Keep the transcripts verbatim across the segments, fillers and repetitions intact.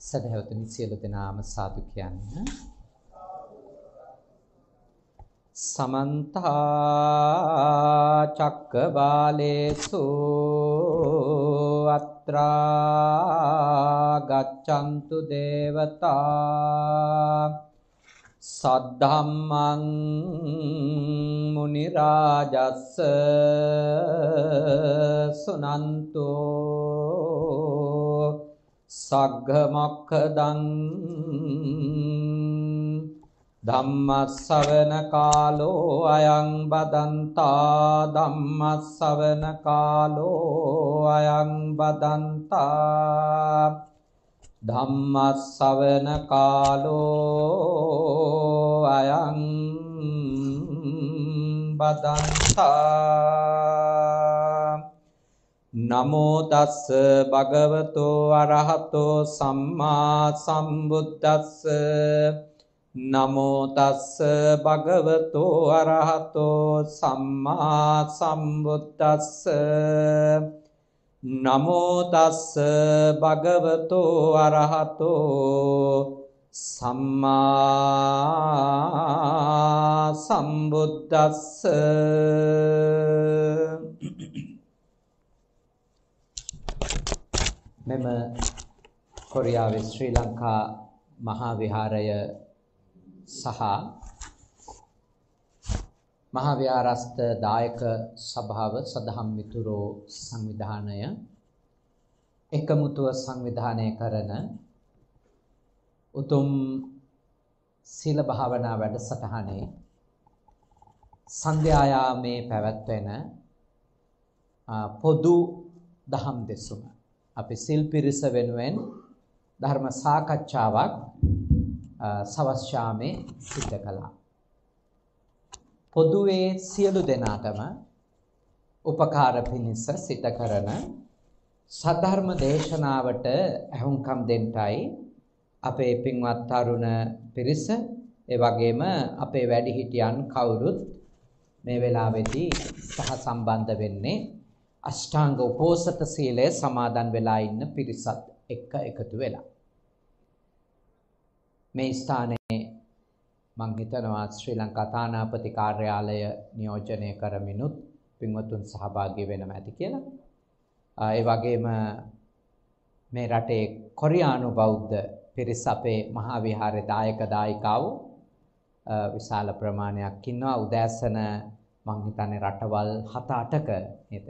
සදහවතුනි සියලු දෙනාම සාදු කියන්න. සමන්ත චක්කවාලේසු අත්‍රා ගච්ඡන්තු දේවතා සද්ධම්මං මුනි රාජස්ස සුනන්තෝ සග්ග මොක්ඛදං ධම්මස්සවන කාලෝ අයං බදන්තා ධම්මස්සවන කාලෝ අයං බදන්තා ධම්මස්සවන කාලෝ අයං බදන්තා නමෝ තස්ස භගවතෝ අරහතෝ සම්මා සම්බුද්දස්ස නමෝ තස්ස භගවතෝ අරහතෝ සම්මා සම්බුද්දස්ස නමෝ තස්ස භගවතෝ අරහතෝ සම්මා සම්බුද්දස්ස. මෙම කොරියාවේ ශ්‍රී ලංකා මහා විහාරය සහ මහා විහාරස්ත දායක සභාව සදහම් මිතුරෝ සංවිධානය එකමුතුව සංවිධානය කරන උතුම් සීල භාවනා වැඩසටහනේ සන්ධ්‍යායාමේ පැවැත්වෙන පොදු දහම් දෙසුම අපි සිල් පිරිස වෙනුවෙන් ධර්ම සාකච්ඡාවක් සවස් ශාමේ සිද්ධ කළා. පොදුවේ සියලු දෙනාටම උපකාර පිණිස සිද්ධ කරන සද්ධර්ම දේශනාවට ඇහුම්කම් දෙන්නයි අපේ පින්වත් තරුණ පිරිස ඒ වගේම අපේ වැඩිහිටියන් කවුරුත් මේ වෙලාවේදී සහ සම්බන්ධ වෙන්නේ අෂ්ටාංග උපෝසත සීලය සමාදන් වෙලා ඉන්න පිරිසත් එක්ක එකතු වෙලා. මේ ස්ථානයේ මම හිතනවා ශ්‍රී ලංකා තානාපති කාර්යාලය නියෝජනය කරමිනුත් පින්වතුන් සහභාගී වෙනම ඇති කියලා. ඒ වගේම මේ රටේ කොරියානු බෞද්ධ පිරිස අපේ මහා විහාරයේ දායක දායිකාවෝ විශාල ප්‍රමාණයක් ඉන්නවා. උදෑසන මම හිතන්නේ රටවල් හත අටක නේද?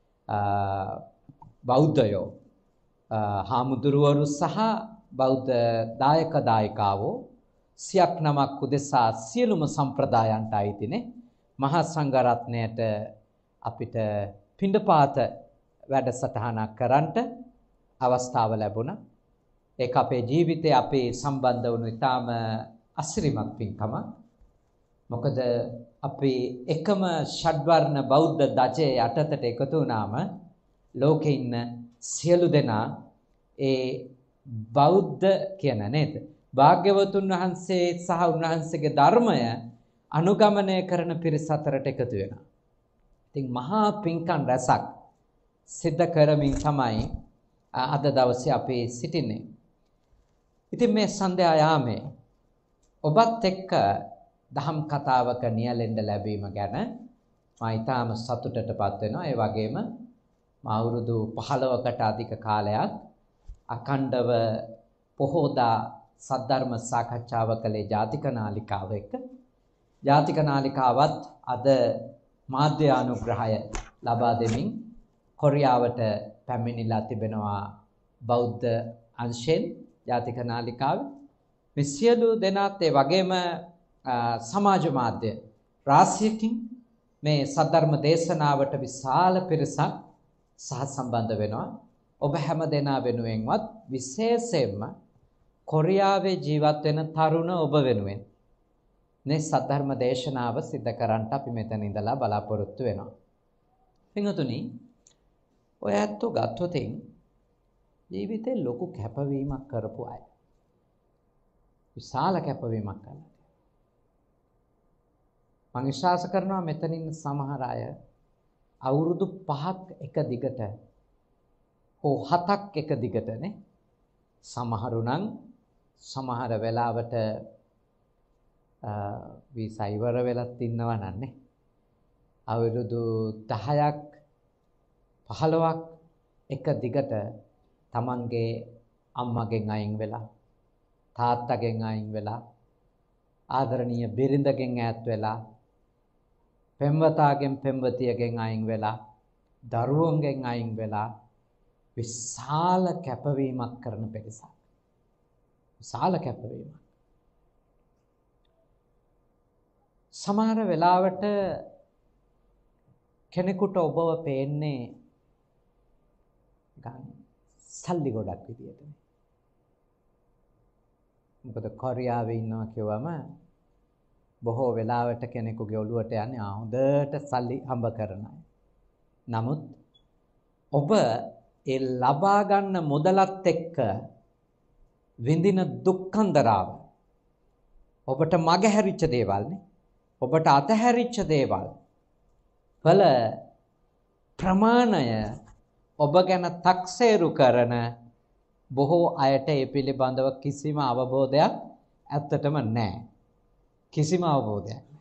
බෞද්ධයෝ හාමුදුරුවරු සහ බෞද්ධ දායක දායිකාවෝ සියක් නමක් උදෙසා සියලුම සම්ප්‍රදායන්ට අයිතිනේ මහා සංඝරත්නයට අපිට පිණ්ඩපාත වැඩසටහනක් කරන්නට අවස්ථාව ලැබුණා. ඒක අපේ ජීවිතේ අපේ සම්බන්ධ වුණු ඉතාම අසිරිමත් පින්කමක්. මොකද අපි එකම ෂඩ්වර්ණ බෞද්ධ ධජයේ යටතට එකතු වුණාම ලෝකේ ඉන්න සියලු දෙනා ඒ බෞද්ධ කියන නේද? භාග්‍යවතුන් වහන්සේ සහ උන්වහන්සේගේ ධර්මය අනුගමනය කරන පිරිස අතරට එකතු වෙනවා. ඉතින් මහා පින්කම් රැසක් සිද්ධ කරමින් තමයි අද දවසේ අපි සිටින්නේ. ඉතින් මේ සන්ධ්‍යා යාමේ ඔබත් එක්ක දහම් කතාවක නියැලෙන්න ලැබීම ගැන මම ඊටාම සතුටටපත් වෙනවා. ඒ වගේම මම අවුරුදු පහළොවකට අධික කාලයක් අඛණ්ඩව පොහෝදා සද්ධර්ම සාකච්ඡාව කළේ ජාතික නාලිකාව එක්ක. ජාතික නාලිකාවත් අද මාධ්‍ය අනුග්‍රහය ලබා දෙමින් කොරියාවට පැමිණිලා තිබෙනවා බෞද්ධ අංශෙන් ජාතික නාලිකාව. මේ සියලු දෙනාත් ඒ වගේම සමාජ මාධ්‍ය රාශියකින් මේ සද්ධර්ම දේශනාවට විශාල පිරිසක් සහ සම්බන්ධ වෙනවා. ඔබ හැම දෙනා වෙනුවෙන්වත් විශේෂයෙන්ම කොරියාවේ ජීවත් වෙන තරුණ ඔබ වෙනුවෙන් මේ සද්ධර්ම දේශනාව සිද්ධ කරන්නට අපි මෙතන ඉඳලා බලාපොරොත්තු වෙනවා. පින්වතුනි, ඔය ඇත්තෝ ගත්තොත් ජීවිතේ ලොකු කැපවීමක් කරපු අය. විශාල කැපවීමක් කළා. මම විශ්වාස කරනවා මෙතන ඉන්න සමහර අය අවුරුදු පහක් එක දිගට හෝ හතක් එක දිගටනේ සමහරු නම් සමහර වෙලාවට වීසා ඉවර වෙලත් ඉන්නවා නන්නේ. අවුරුදු දහයක් පහළොවක් එක දිගට තමන්ගේ අම්මගෙන් අයින් වෙලා තාත්තගෙන් අයින් වෙලා ආදරණීය බිරිඳගෙන් ඈත් වෙලා පෙම්වතාගෙන් පෙම්වතියගෙන් අයින් වෙලා දරුවන්ගෙන් අයින් වෙලා විශාල කැපවීමක් කරන පිරිසක්. විශාල කැපවීමක්. සමහර වෙලාවට කෙනෙකුට ඔබව පේන්නේ ගන්න සල්ලි ගොඩක් විදියට. මොකද කොරියාවේ ඉන්නවා කියවම බොහෝ වෙලාවට කෙනෙකුගේ ඔළුවට යන්නේ ආ හොඳට සල්ලි හම්බ කරන අය. නමුත් ඔබ ඒ ලබා ගන්න මුදලත් එක්ක විඳින දුක්ඛන්දරාව ඔබට මගහැරිච්ච දේවල් නේ. ඔබට අතහැරිච්ච දේවල් වල ප්‍රමාණය ඔබ ගැන තක්සේරු කරන බොහෝ අයට ඒ පිළිබඳව කිසිම අවබෝධයක් ඇත්තටම නැහැ. කිසිම අවබෝධයක් නැහැ.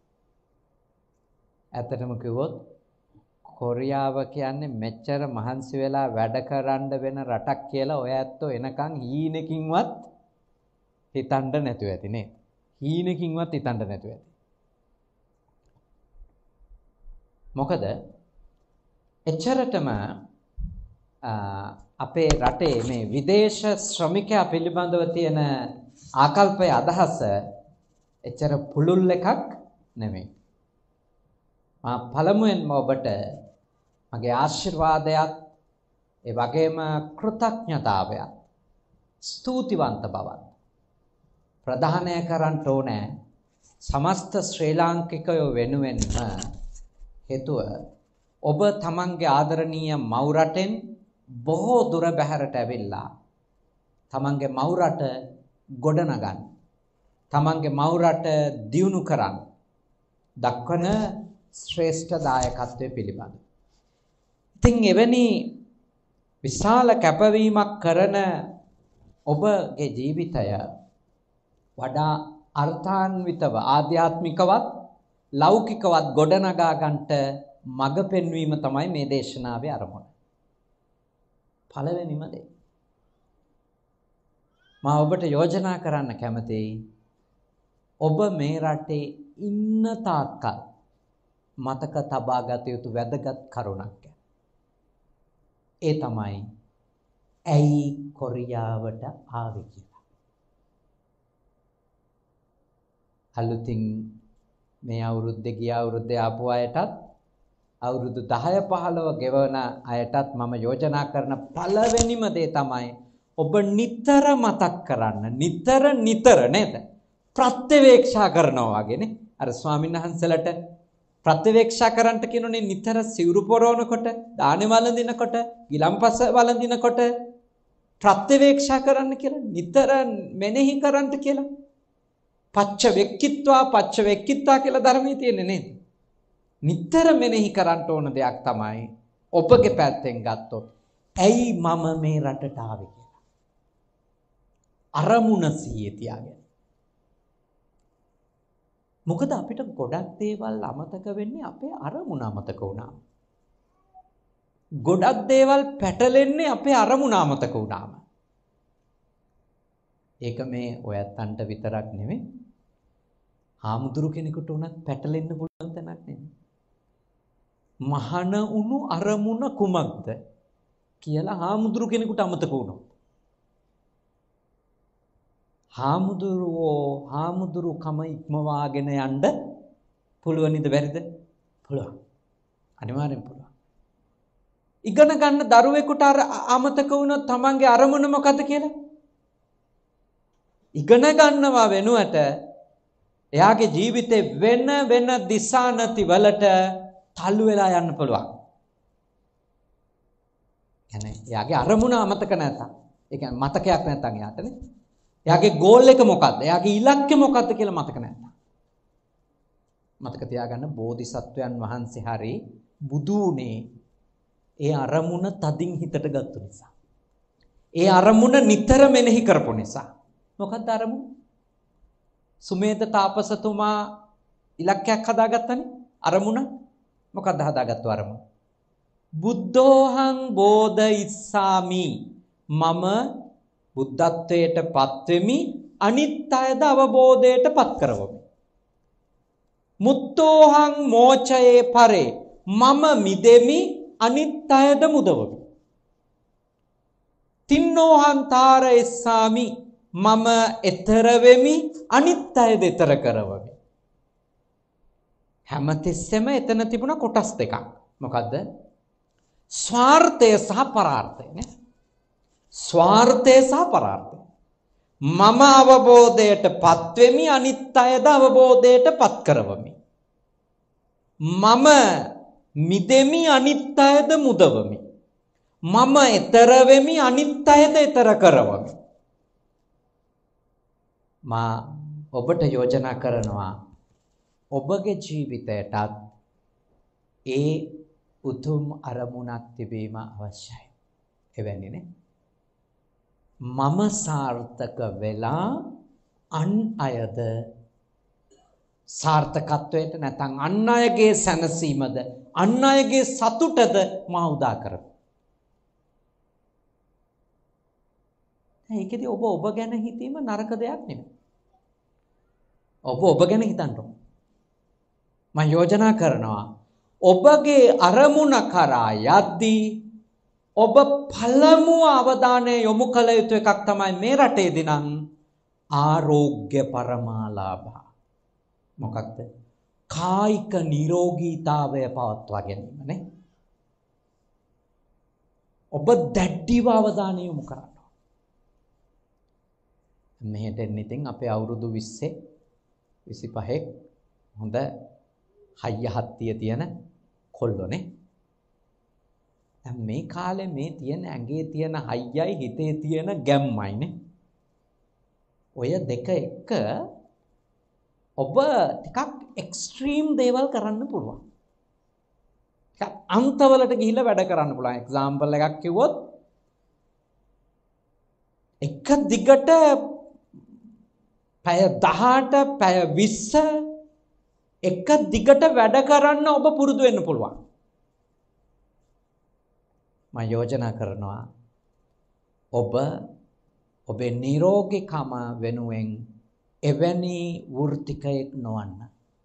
ඇත්තටම කිව්වොත් කොරියාව කියන්නේ මෙච්චර මහන්සි වෙලා වැඩ කරන්න වෙන රටක් කියලා ඔය ඇත්තෝ එනකන් හීනකින්වත් හිතන්න නැතුව ඇති නේ. හීනකින්වත් හිතන්න නැතුව ඇති. මොකද එච්චරටම අපේ රටේ මේ විදේශ ශ්‍රමිකයා පිළිබඳව තියෙන ආකල්පය අදහස එච්චර පුළුල් එකක් නෙමෙයි. මා පළමුවෙන්ම ඔබට මගේ ආශිර්වාදයක් ඒ වගේම කෘතඥතාවයක් ස්තුතිවන්ත බවක් ප්‍රදානය කරන්න ඕනේ සමස්ත ශ්‍රී ලාංකිකයෝ වෙනුවෙන්ම. හේතුව ඔබ තමන්ගේ ආදරණීය මව් රටෙන් බොහෝ දුර බැහැරට ඇවිල්ලා තමන්ගේ මව් රට ගොඩනගන්න, තමන්ගේ මව් රට දියුණු කරන්න දක්වන ශ්‍රේෂ්ඨ දායකත්වය පිළිබඳ. ඉතින් එවැනි විශාල කැපවීමක් කරන ඔබගේ ජීවිතය වඩා අර්ථාන්විතව ආධ්‍යාත්මිකවත් ලෞකිකවත් ගොඩනගා ගන්නට මඟ පෙන්වීම තමයි මේ දේශනාවේ අරමුණ. පළවෙනිම දේ මා ඔබට යෝජනා කරන්න කැමතියි, ඔබ මේ රටේ ඉන්න තාක්කල් මතක තබා ගත යුතු වැදගත් කරුණක්. ඒ තමයි ඇයි කොරියාවට ආවේ කියලා. අලුතින් මේ අවුරුද්දේ ගිය අවුරුද්දේ ආපු අයටත් අවුරුදු දහය පහළොව ගෙවන අයටත් මම යෝජනා කරන පළවෙනිම දේ තමයි ඔබ නිතර මතක් කරන්න, නිතර නිතර නේද ප්‍රත්‍යවේක්ෂා කරනවා වගේනේ. අර ස්වාමීන් වහන්සේලාට ප්‍රත්‍යවේක්ෂා කරන්නට කියනෝනේ නිතර සිවුරු පොරවනකොට, දානේ වළඳිනකොට, ගිලම්පස වළඳිනකොට ප්‍රත්‍යවේක්ෂා කරන්න කියලා, නිතර මෙනෙහි කරන්න කියලා. පච්ච වෙක්කිත්වා පච්ච වෙක්කිත්වා කියලා ධර්මයේ තියෙන්නේ නේද? නිතර මෙනෙහි කරන්න ඕන දෙයක් තමයි ඔබගේ පැත්තෙන් ගත්තොත් ඇයි මම මේ රටට ආවේ කියලා. අරමුණ සිහියේ තියාගෙන. මොකද අපිට ගොඩක් දේවල් අමතක වෙන්නේ අපේ අරමුණ අමතක වුණාම. ගොඩක් දේවල් පැටලෙන්නේ අපේ අරමුණ අමතක වුණාම. ඒක මේ ඔයත්තන්ට විතරක් නෙමෙයි. හාමුදුරු කෙනෙකුට උනත් පැටලෙන්න පුළුවන් තැනක් නෙමෙයි. මහාන උණු අරමුණ කුමක්ද කියලා හාමුදුරු කෙනෙකුට අමතක වුණොත්. හාමුදුරුවෝ හාමුදුරුකම ඉක්මවාගෙන යන්න පුළුවනිද බැරිද? පුළුවන්. අනිවාර්යෙන් පුළුවන්. ඉගෙන ගන්න දරුවෙකුට අර අමතක වුණොත් තමන්ගේ අරමුණ මොකද්ද කියලා? ඉගෙන ගන්නවා වෙනුවට එයාගේ ජීවිතේ වෙන වෙන දිශානති වලට තල්ලු වෙලා යන්න පුළුවන්. කියන්නේ එයාගේ අරමුණ අමතක නැතනම්, ඒ කියන්නේ මතකයක් නැතනම් එයාටනේ. එයාගේ ගෝල් එක මොකද්ද? එයාගේ ඉලක්කය මොකද්ද කියලා මතක නැත්නම්. මතක තියාගන්න බෝධිසත්වයන් වහන්සේ හරි බුදු උනේ ඒ අරමුණ තදින් හිතට ගත්ත නිසා. ඒ අරමුණ නිතර මෙනෙහි කරපු නිසා. මොකක්ද අරමුණ? සුමේද තාපසතුමා ඉලක්කයක් හදාගත්තනේ. අරමුණ මොකක්ද හදාගත්තු අරමුණ? බුද්ධෝහං බෝධිස්සාමි. මම බුද්ධත්වයට පත් වෙමි, අනිත් අයද අවබෝධයට පත් කරවමි. මුත්තෝහං මෝචයේ පරේ. මම මිදෙමි, අනිත් අයද මුදවමි. තින්නෝහං තාරයස්සාමි. මම එතර වෙමි, අනිත් අයද එතර කරවමි. හැමතිස්සෙම එතන තිබුණ කොටස් දෙකක්. මොකද්ද? ස්වාර්ථය සහ පරාර්ථය නේ. ස්වාර්ථය සහ පරාර්ථය. මම අවබෝධයට පත් වෙමි, අනිත් අයද අවබෝධයට පත් කරවමි. මම මිදෙමි, අනිත් අයද මුදවමි. මම එතර වෙමි, අනිත් අයද එතර කරවමි. මා ඔබට යෝජනා කරනවා ඔබගේ ජීවිතයටත් ඒ උතුම් අරමුණක් තිබීම අවශ්‍යයි. එවැනිනේ. මම සාර්ථක වෙලා අන් අයද සාර්ථකත්වයට නැත්නම් අන් අයගේ සැනසීමද අන් අයගේ සතුටද මා උදා කරමි. ඒකෙදි ඔබ ඔබ ගැන හිතීම නරක දෙයක් නෙමෙයි. ඔබ ඔබ ගැන හිතන්න ඕන. මම යෝජනා කරනවා ඔබගේ අරමුණ කරා යද්දී ඔබ පළමු අවධානය යොමු කළ යුතු එකක් තමයි මේ රටේදී නම් ආරෝග්‍ය පරමාලාභ. මොකක්ද? කායික නිරෝගීතාවය පවත්වා ගැනීම නේ. ඔබ දැඩිව අවධානය යොමු කරන්න. මෙහෙට එන්න ඉතින් අපේ අවුරුදු විස්සේ විසිපහේ හොඳ හයිය හත්තිය තියෙන කොල්ලෝනේ. දැන් මේ කාලේ මේ තියෙන ඇඟේ තියෙන හයියයි හිතේ තියෙන ගැම්මයිනේ. ඔය දෙක එක ඔබ ටිකක් එක්ස්ට්‍රීම් දේවල් කරන්න පුළුවන්. ටිකක් අන්තවලට ගිහිල්ලා වැඩ කරන්න පුළුවන්. එක්සැම්පල් එකක් කිව්වොත් එක දිගට පැය දහඅට පැය විස්ස එක දිගට වැඩ කරන්න ඔබ පුරුදු වෙන්න පුළුවන්. මම යෝජනා කරනවා ඔබ ඔබේ නිරෝගීකම වෙනුවෙන් එවැනි වෘත්තිකයෙක් නොවන්න.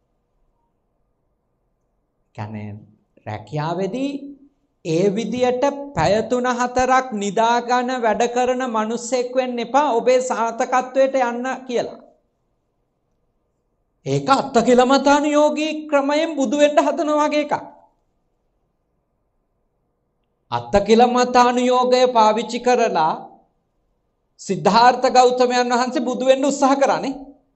කියන්නේ රැකියාවේදී ඒ විදියට පැය තුන හතරක් නිදාගෙන වැඩ කරන මිනිස්සෙක් වෙන්න එපා ඔබේ සාර්ථකත්වයට යන්න කියලා. ඒක අත්තකිලමතානුයෝගී ක්‍රමයෙන් බුදු වෙන්න හදනවා වගේ එකක්. අත්තකිලමතානුයෝගය පාවිච්චි කරලා සිද්ධාර්ථ ගෞතමයන් වහන්සේ බුදු වෙන්න උත්සාහ කරානේ.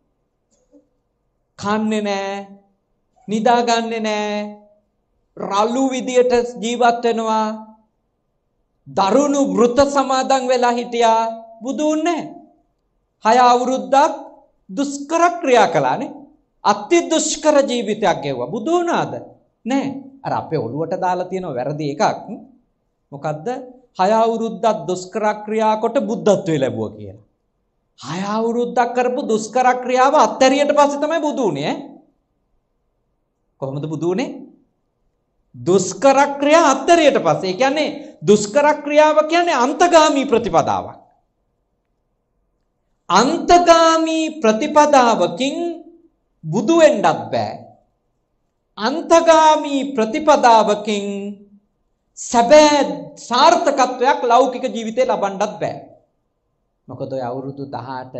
කන්නේ නැහැ, නිදාගන්නේ නැහැ, රළු විදියට ජීවත් වෙනවා, දරුණු වෘත සමාදන් වෙලා හිටියා. බුදු වුණේ හය අවුරුද්දක් දුෂ්කර ක්‍රියා කළානේ. අති දුෂ්කර ජීවිතයක් ගෙවුවා. බුදු වුණාද? නැහැ. අර අපේ ඔළුවට දාලා තියෙන වැරදි එකක්. මොකද්ද? හය අවුරුද්දක් දුෂ්කර ක්‍රියා කොට බුද්ධත්වයේ ලැබුවා කියලා. හය අවුරුද්දක් කරපු දුෂ්කර ක්‍රියාව අත්හැරියට පස්සේ තමයි බුදු වුණේ. කොහොමද බුදු වුණේ? දුෂ්කර ක්‍රියා අත්හැරියට පස්සේ. ඒ කියන්නේ දුෂ්කර ක්‍රියාව කියන්නේ අන්තගාමී ප්‍රතිපදාවක්. අන්තගාමී ප්‍රතිපදාවකින් බුදු වෙන්නත් බෑ. අන්තගාමී ප්‍රතිපදාවකින් සැබෑ සාර්ථකත්වයක් ලෞකික ජීවිතේ ලබන්නත් බෑ. මොකද ඔය අවුරුදු දහඅට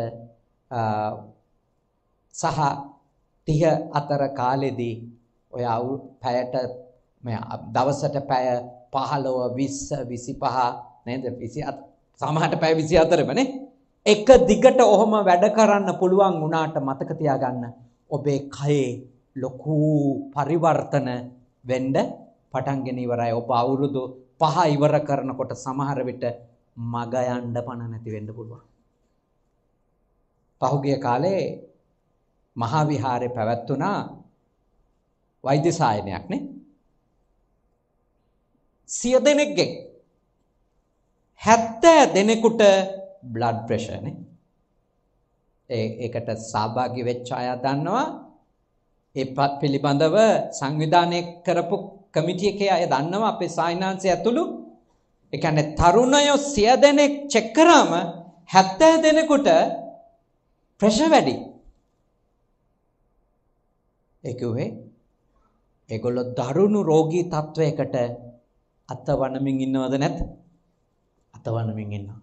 සහ තිහ අතර කාලෙදී ඔය පැයට මේ දවසට පැය පහළොව විස්ස විසිපහ නේද විසිහත සමහරට පැය විසිහතරම නේ එක දිගට ඔහොම වැඩ කරන්න පුළුවන් වුණාට මතක තියාගන්න ඔබේ කයේ ලොකු පරිවර්තන වෙන්න පටන්ගෙන ඉවරයි. ඔබ අවුරුදු පහ ඉවර කරනකොට සමහර විට මග යන්න පණ නැති වෙන්න පුළුවන්. පහුගිය කාලේ මහා විහාරේ පැවැත්වුණා වෛද්‍ය සායනයක් නේ. සිය දෙනෙක්ගෙන් හැත්තෑ දෙනෙකුට blood pressure නේ. ඒ ඒකට සහභාගී වෙච්ච අය දන්නවා. ඒ පිළිබඳව සංවිධානය කරපු කමිටු එකේ අය දන්නවා අපේ සායනාංශය ඇතුළු. ඒ කියන්නේ තරුණයෝ සිය දෙනෙක් චෙක් කරාම හැත්තෑ දෙනෙකුට ප්‍රෙෂර් වැඩි. ඒ කිව්වේ ඒගොල්ලෝ දරුණු රෝගී තත්වයකට අතවනමින් ඉන්නවද නැත්? අතවනමින් ඉන්නවා.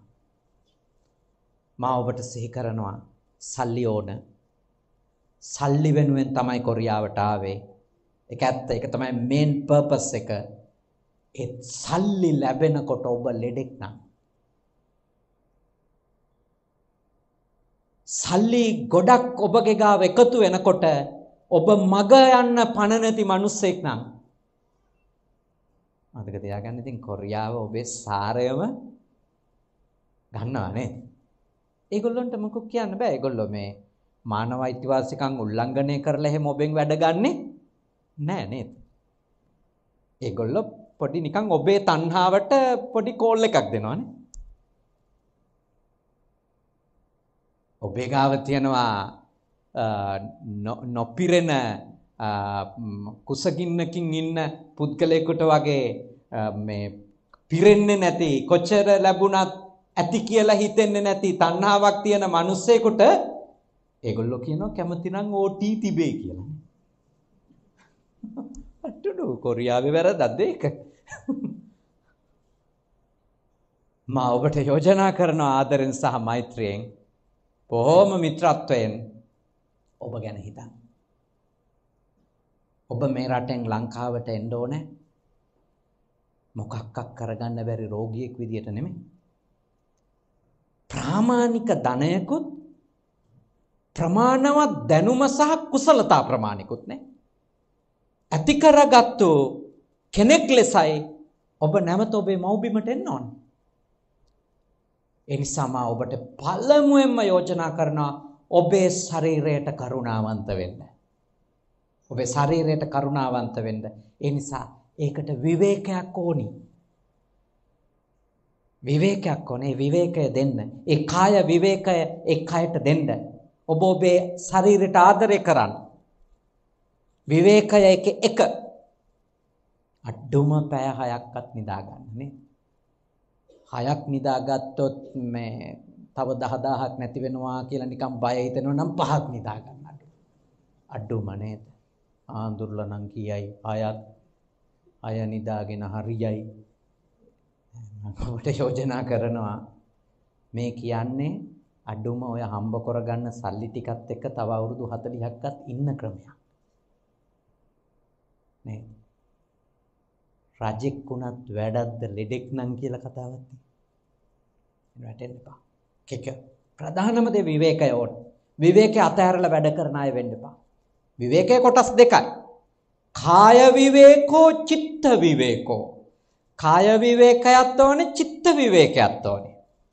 මා ඔබට සිහි කරනවා සල්ලි ඕන. සල්ලි වෙනුවෙන් තමයි කොරියාවට ආවේ. ඒක ඇත්ත. ඒක තමයි මේන් පර්පස් එක. ඒ සල්ලි ලැබෙනකොට ඔබ ලෙඩෙක් නම් සල්ලි ගොඩක් ඔබගේ ගාව එකතු වෙනකොට ඔබ මග යන්න පණ නැති මිනිස්සෙක් නම් මතක තියාගන්න ඉතින් කොරියාව ඔබේ සාරයම ගන්නවා නේද? ඒගොල්ලන්ට මොකක් කියන්න බෑ. ඒගොල්ලෝ මේ මානව අයිතිවාසිකම් උල්ලංඝනය කරලා එහෙම ඔබෙන් වැඩ ගන්නෙ නෑ නේද? ඒගොල්ලෝ පොඩි නිකන් ඔබේ තණ්හාවට පොඩි කෝල් එකක් දෙනවනේ. ඔබේ ගාව තියනවා නොපිරෙන කුසගින්නකින් ඉන්න පුද්ගලයෙකුට වගේ මේ පිරෙන්නේ නැති කොච්චර ලැබුණත් ඇති කියලා හිතෙන්නේ නැති තණ්හාවක් තියෙන මිනිස්සෙකුට ඒගොල්ලෝ කියනවා කැමති නම් ඕටී තිබේ කියලා. අට්ටුඩු කොරියාවේ වැරද්දක්ද ඒක? මා ඔබට යෝජනා කරන ආදරෙන් සහ මෛත්‍රියෙන් බොහොම මිත්‍රත්වයෙන් ඔබ ගැන හිතන්න. ඔබ මේ රටෙන් ලංකාවට එන්න ඕනේ මොකක්ක් කරගන්න බැරි රෝගියෙක් විදියට නෙමෙයි. ප්‍රාමාණික ධනයකුත් ප්‍රමාණවත් දැනුම සහ කුසලතා ප්‍රමාණිකුත් නේ. ඇති කරගත්තු කෙනෙක් ලෙසයි ඔබ නැවත ඔබේ මව්බිමට එන්න ඕනේ. ඒ නිසා මා ඔබට පළමුවෙන්ම යෝජනා කරනවා ඔබේ ශරීරයට කරුණාවන්ත වෙන්න. ඔබේ ශරීරයට කරුණාවන්ත වෙන්න. ඒ නිසා ඒකට විවේකයක් ඕනි. විවේකයක් ඕනේ. විවේකය දෙන්න. ඒ කාය විවේකය ඒ කයට දෙන්න. ඔබ ඔබේ ශරීරයට ආදරය කරන්න. විවේකය එක එක අඩුම පැය හයක්වත් නිදා ගන්න නේ. හයක් නිදාගත්තොත් මේ තව දහදාහක් නැති වෙනවා කියලා නිකන් බය හිතෙනවා නම් පහක් නිදා ගන්න අඩු. අඩුම නේද? ආඳුර්ලා නම් කියයි අයත් අය නිදාගෙන හරියයි. මම ඔබට යෝජනා කරනවා මේ කියන්නේ අඩුම ඔය හම්බ කරගන්න සල්ලි ටිකත් එක්ක තව අවුරුදු හතළිහක්වත් ඉන්න ක්‍රමයක්. නේ රජෙක් වුණත් වැඩක්ද ලෙඩෙක් නම් කියලා කතාවක් තියෙනවා. රටෙන් එපා. කෙක ප්‍රධානම දේ විවේකය ඕන. විවේකේ අතහැරලා වැඩ කරන අය වෙන්න එපා. විවේකයේ කොටස් දෙකයි. කාය විවේකෝ චිත්ත විවේකෝ. කාය විවේකයක් ඕනේ චිත්ත විවේකයක් ඕනේ.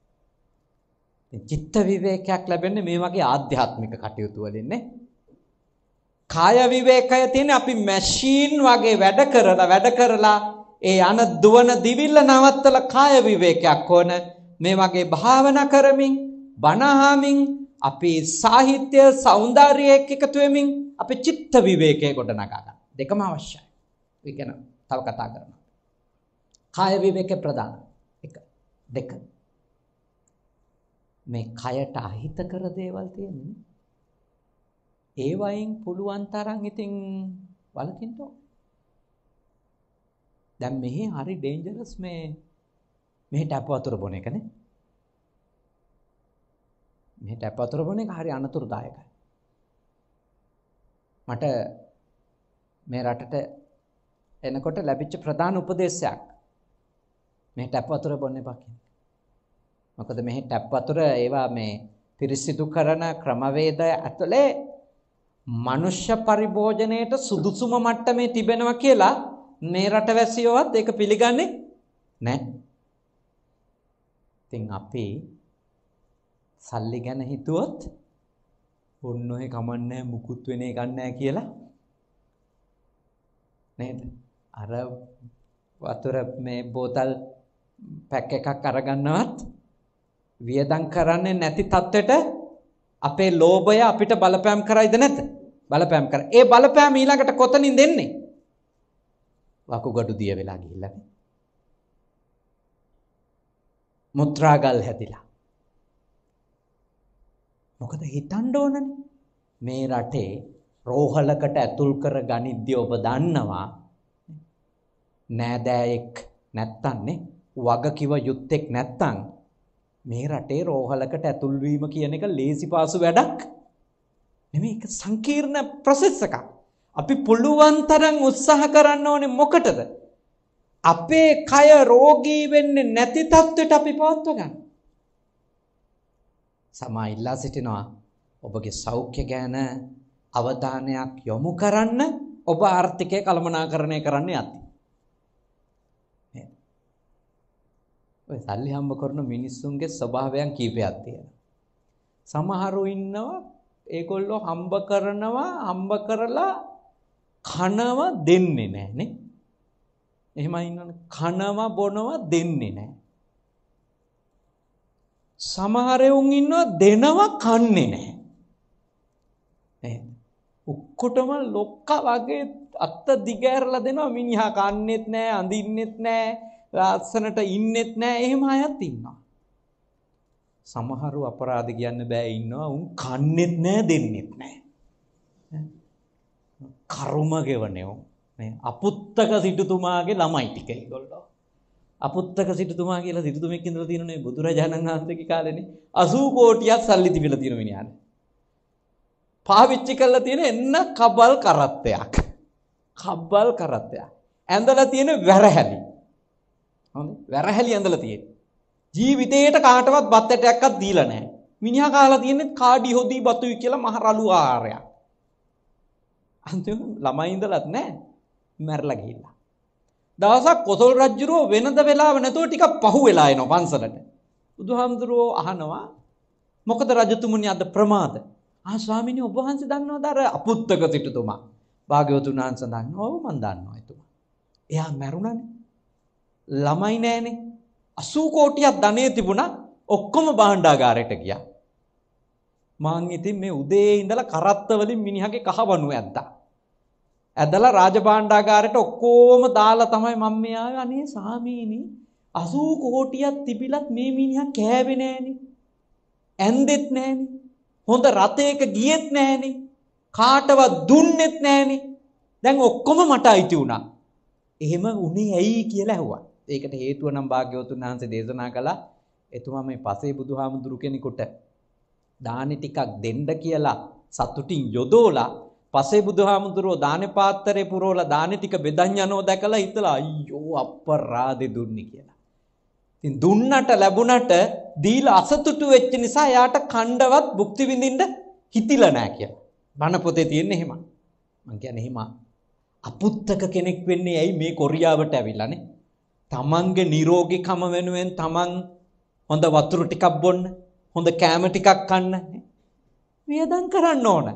චිත්ත විවේකයක් ලැබෙන්නේ මේ වගේ ආධ්‍යාත්මික කටයුතු වලින් නේ. කාය විවේකය තියෙන්නේ අපි මැෂින් වගේ වැඩ කරලා වැඩ කරලා ඒ අන දුවන දිවිල්ල නවත්තලා කාය විවේකයක් ඕන. මේ වගේ භාවනා කරමින් බණ අහමින් අපි සාහිත්‍ය సౌందර්යයක් එකතු වෙමින් අපි චිත්ත විවේකයේ ගොඩනගා ගන්න. දෙකම අවශ්‍යයි. ඒ කියන තව කතා කරනවා. කාය විවේකේ ප්‍රධාන. එක දෙක. මේ කයට අහිත කර දේවල් තියෙන්නේ. ඒ වයින් පුළුවන් තරම් ඉතින් වලකින්න ඕන. දැන් මෙහි හරි ඩේන්ජරස් මේ මෙහි ටැප් වතුර බොන එකනේ. මෙහි ටැප් වතුර බොන එක හරි අනතුරුදායකයි. මට මේ රටට එනකොට ලැබිච්ච ප්‍රධාන උපදේශයක් මේ ටැප් වතුර බොන්න එපා කියන්නේ. මොකද මෙහි ටැප් වතුර ඒවා මේ පිරිසිදු කරන ක්‍රමවේද ඇතුලේ මනුෂ්‍ය පරිභෝජනයේට සුදුසුම මට්ටමේ තිබෙනවා කියලා මේ රටවැසියෝවත් ඒක පිළිගන්නේ නැහැ. ඉතින් අපි සල්ලි ගැන හිතුවොත් ඔන්න ඔය කමන්නේ මුකුත් වෙන එකක් නැහැ කියලා නේද? අර වතුර මේ බෝතල් පැක් එකක් අරගන්නවත් වියදම් කරන්නේ නැති තත්ත්වෙට අපේ ලෝභය අපිට බලපෑම් කරයිද නැද්ද? බලපෑම් කරා. ඒ බලපෑම ඊළඟට කොතනින්ද එන්නේ? වකුගඩු දිය වෙලා ගිහිල්ලා. මුත්‍රාගල් හැදිලා. මොකද හිතන්න ඕනනේ. මේ රටේ රෝහලකට ඇතුල් කර ගනිද්දී ඔබ දන්නවා නෑදෑයෙක් නැත්තන්නේ වගකිව යුත්තේක් නැත්තම් මේ රටේ රෝහලකට ඇතුල් වීම කියන එක ලේසි පාසු වැඩක් නෙමෙයි. ඒක සංකීර්ණ ප්‍රොසෙස් එකක්. අපි පුළුවන් තරම් උත්සාහ කරන්න ඕනේ මොකටද? අපේ කය රෝගී වෙන්නේ නැති තත්ත්වයට අපි පවත්ව ගන්න. සමා ඉල්ලා සිටිනවා ඔබගේ සෞඛ්‍ය ගැන අවධානයක් යොමු කරන්න ඔබ ආර්ථිකය කළමනාකරණය කරන්න යති. ඔය සල්ලි හම්බ කරන මිනිස්සුන්ගේ ස්වභාවයන් කීපයක් තියෙනවා. සමහරු ඉන්නවා ඒගොල්ලෝ හම්බ කරනවා හම්බ කරලා කනව දෙන්නේ නැහැ නේ. එහෙමයි ඉන්නවනේ. කනව බොනව දෙන්නේ නැහැ. සමහර උන් ඉන්නවා දෙනව කන්නේ නැහැ. නේද? ඔක්කොටම ලොක්ක වගේ අත්ත දිගෑරලා දෙනවා මිනිහා කන්නේත් නැහැ, අඳින්නෙත් නැහැ, ලස්සනට ඉන්නෙත් නැහැ. එහෙම අයත් ඉන්නවා. සමහරු අපරාධ කියන්න බෑ ඉන්නවා උන් කන්නේත් නැහැ, දෙන්නෙත් නැහැ. කර්ම ගෙවනේ මේ අපුත්තක සිටුතුමාගේ ළමයි ටික ඒගොල්ලෝ. අපුත්තක සිටුතුමා කියලා සිටුතුමෙක් ඉඳලා තියෙනනේ බුදුරජාණන් වහන්සේගේ කාලේනේ අසූ කෝටියක් සල්ලි තිබිලා තියෙන මිනිහාට. පාවිච්චි කරලා තියෙන එන්න කබල් කරත්තයක්. කබල් කරත්තයක්. ඇඳලා තියෙන වැරහැලි. හොඳ වැරහැලි ඇඳලා තියෙන. ජීවිතේට කාටවත් බත් ඇටයක්වත් දීලා නැහැ. මිනිහා කාලා තියෙන්නේ කාඩි හොදි බතුයි කියලා මහ රළු ආහාරයක්. අන්තිම ළමයි ඉඳලත් නැහැ. මැරලා ගිහිල්ලා. දවසක් කොසල් රජුරෝ වෙනද වෙලාව නැතුව ටිකක් පහු වෙලා එනවා පන්සලට. බුදුහාමුදුරුවෝ අහනවා මොකද රජතුමනි අද ප්‍රමාද? ආ ස්වාමීනි ඔබ වහන්සේ දන්නවද අර අපුත්තක සිටුතුමා? භාග්‍යවතුන් වහන්සේ දන්නවා. ඔව් මන් දන්නවා එතුමා. එයා මැරුණානේ. ළමයි නෑනේ. අසූ කෝටියක් ධනෙ තිබුණා. ඔක්කොම භාණ්ඩාගාරයට ගියා. මං ඉතින් මේ උදේ ඉඳලා කරත්ත වලින් මිනිහගේ කහවණු ඇද්දා. ඇදලා රාජභාණ්ඩාගාරයට ඔක්කොම දාලා තමයි මම මේ ආවේ. අනේ සාමීනි අසූ කෝටියක් තිබිලත් මේ මිනිහා කෑවේ නෑනේ. ඇන්දෙත් නෑනේ. හොඳ රතේක ගියෙත් නෑනේ. කාටවත් දුන්නෙත් නෑනේ. දැන් ඔක්කොම මට අයිති වුණා. එහෙම උනේ ඇයි කියලා ඇහුවා. ඒකට හේතුව නම් භාග්‍යවතුන් වහන්සේ දේශනා කළා. එතුමා මේ පසේ බුදුහාමුදුරු කෙනෙකුට දානි ටිකක් දෙන්න කියලා සතුටින් යොදෝලා පසේ බුදුහාමුදුරුවෝ දානේ පාත්‍රේ පුරවලා දානේ ටික බෙදන් යනෝ දැකලා හිතලා අයියෝ අපරාදේ දුන්නේ කියලා. ඉතින් දුන්නට ලැබුණට දීලා අසතුටු වෙච්ච නිසා යාට කණ්ඩවත් භුක්ති විඳින්න හිතිලා නැහැ කියලා. බණ පොතේ තියෙන එහෙම. මං කියන්නේ එහෙම අපුත්තක කෙනෙක් වෙන්නේ ඇයි මේ කොරියාවට ඇවිල්ලානේ? තමන්ගේ නිරෝගීකම වෙනුවෙන් තමන් හොඳ වතුර ටිකක් බොන්න, හොඳ කෑම ටිකක් කන්න වියදම් කරන්න ඕන.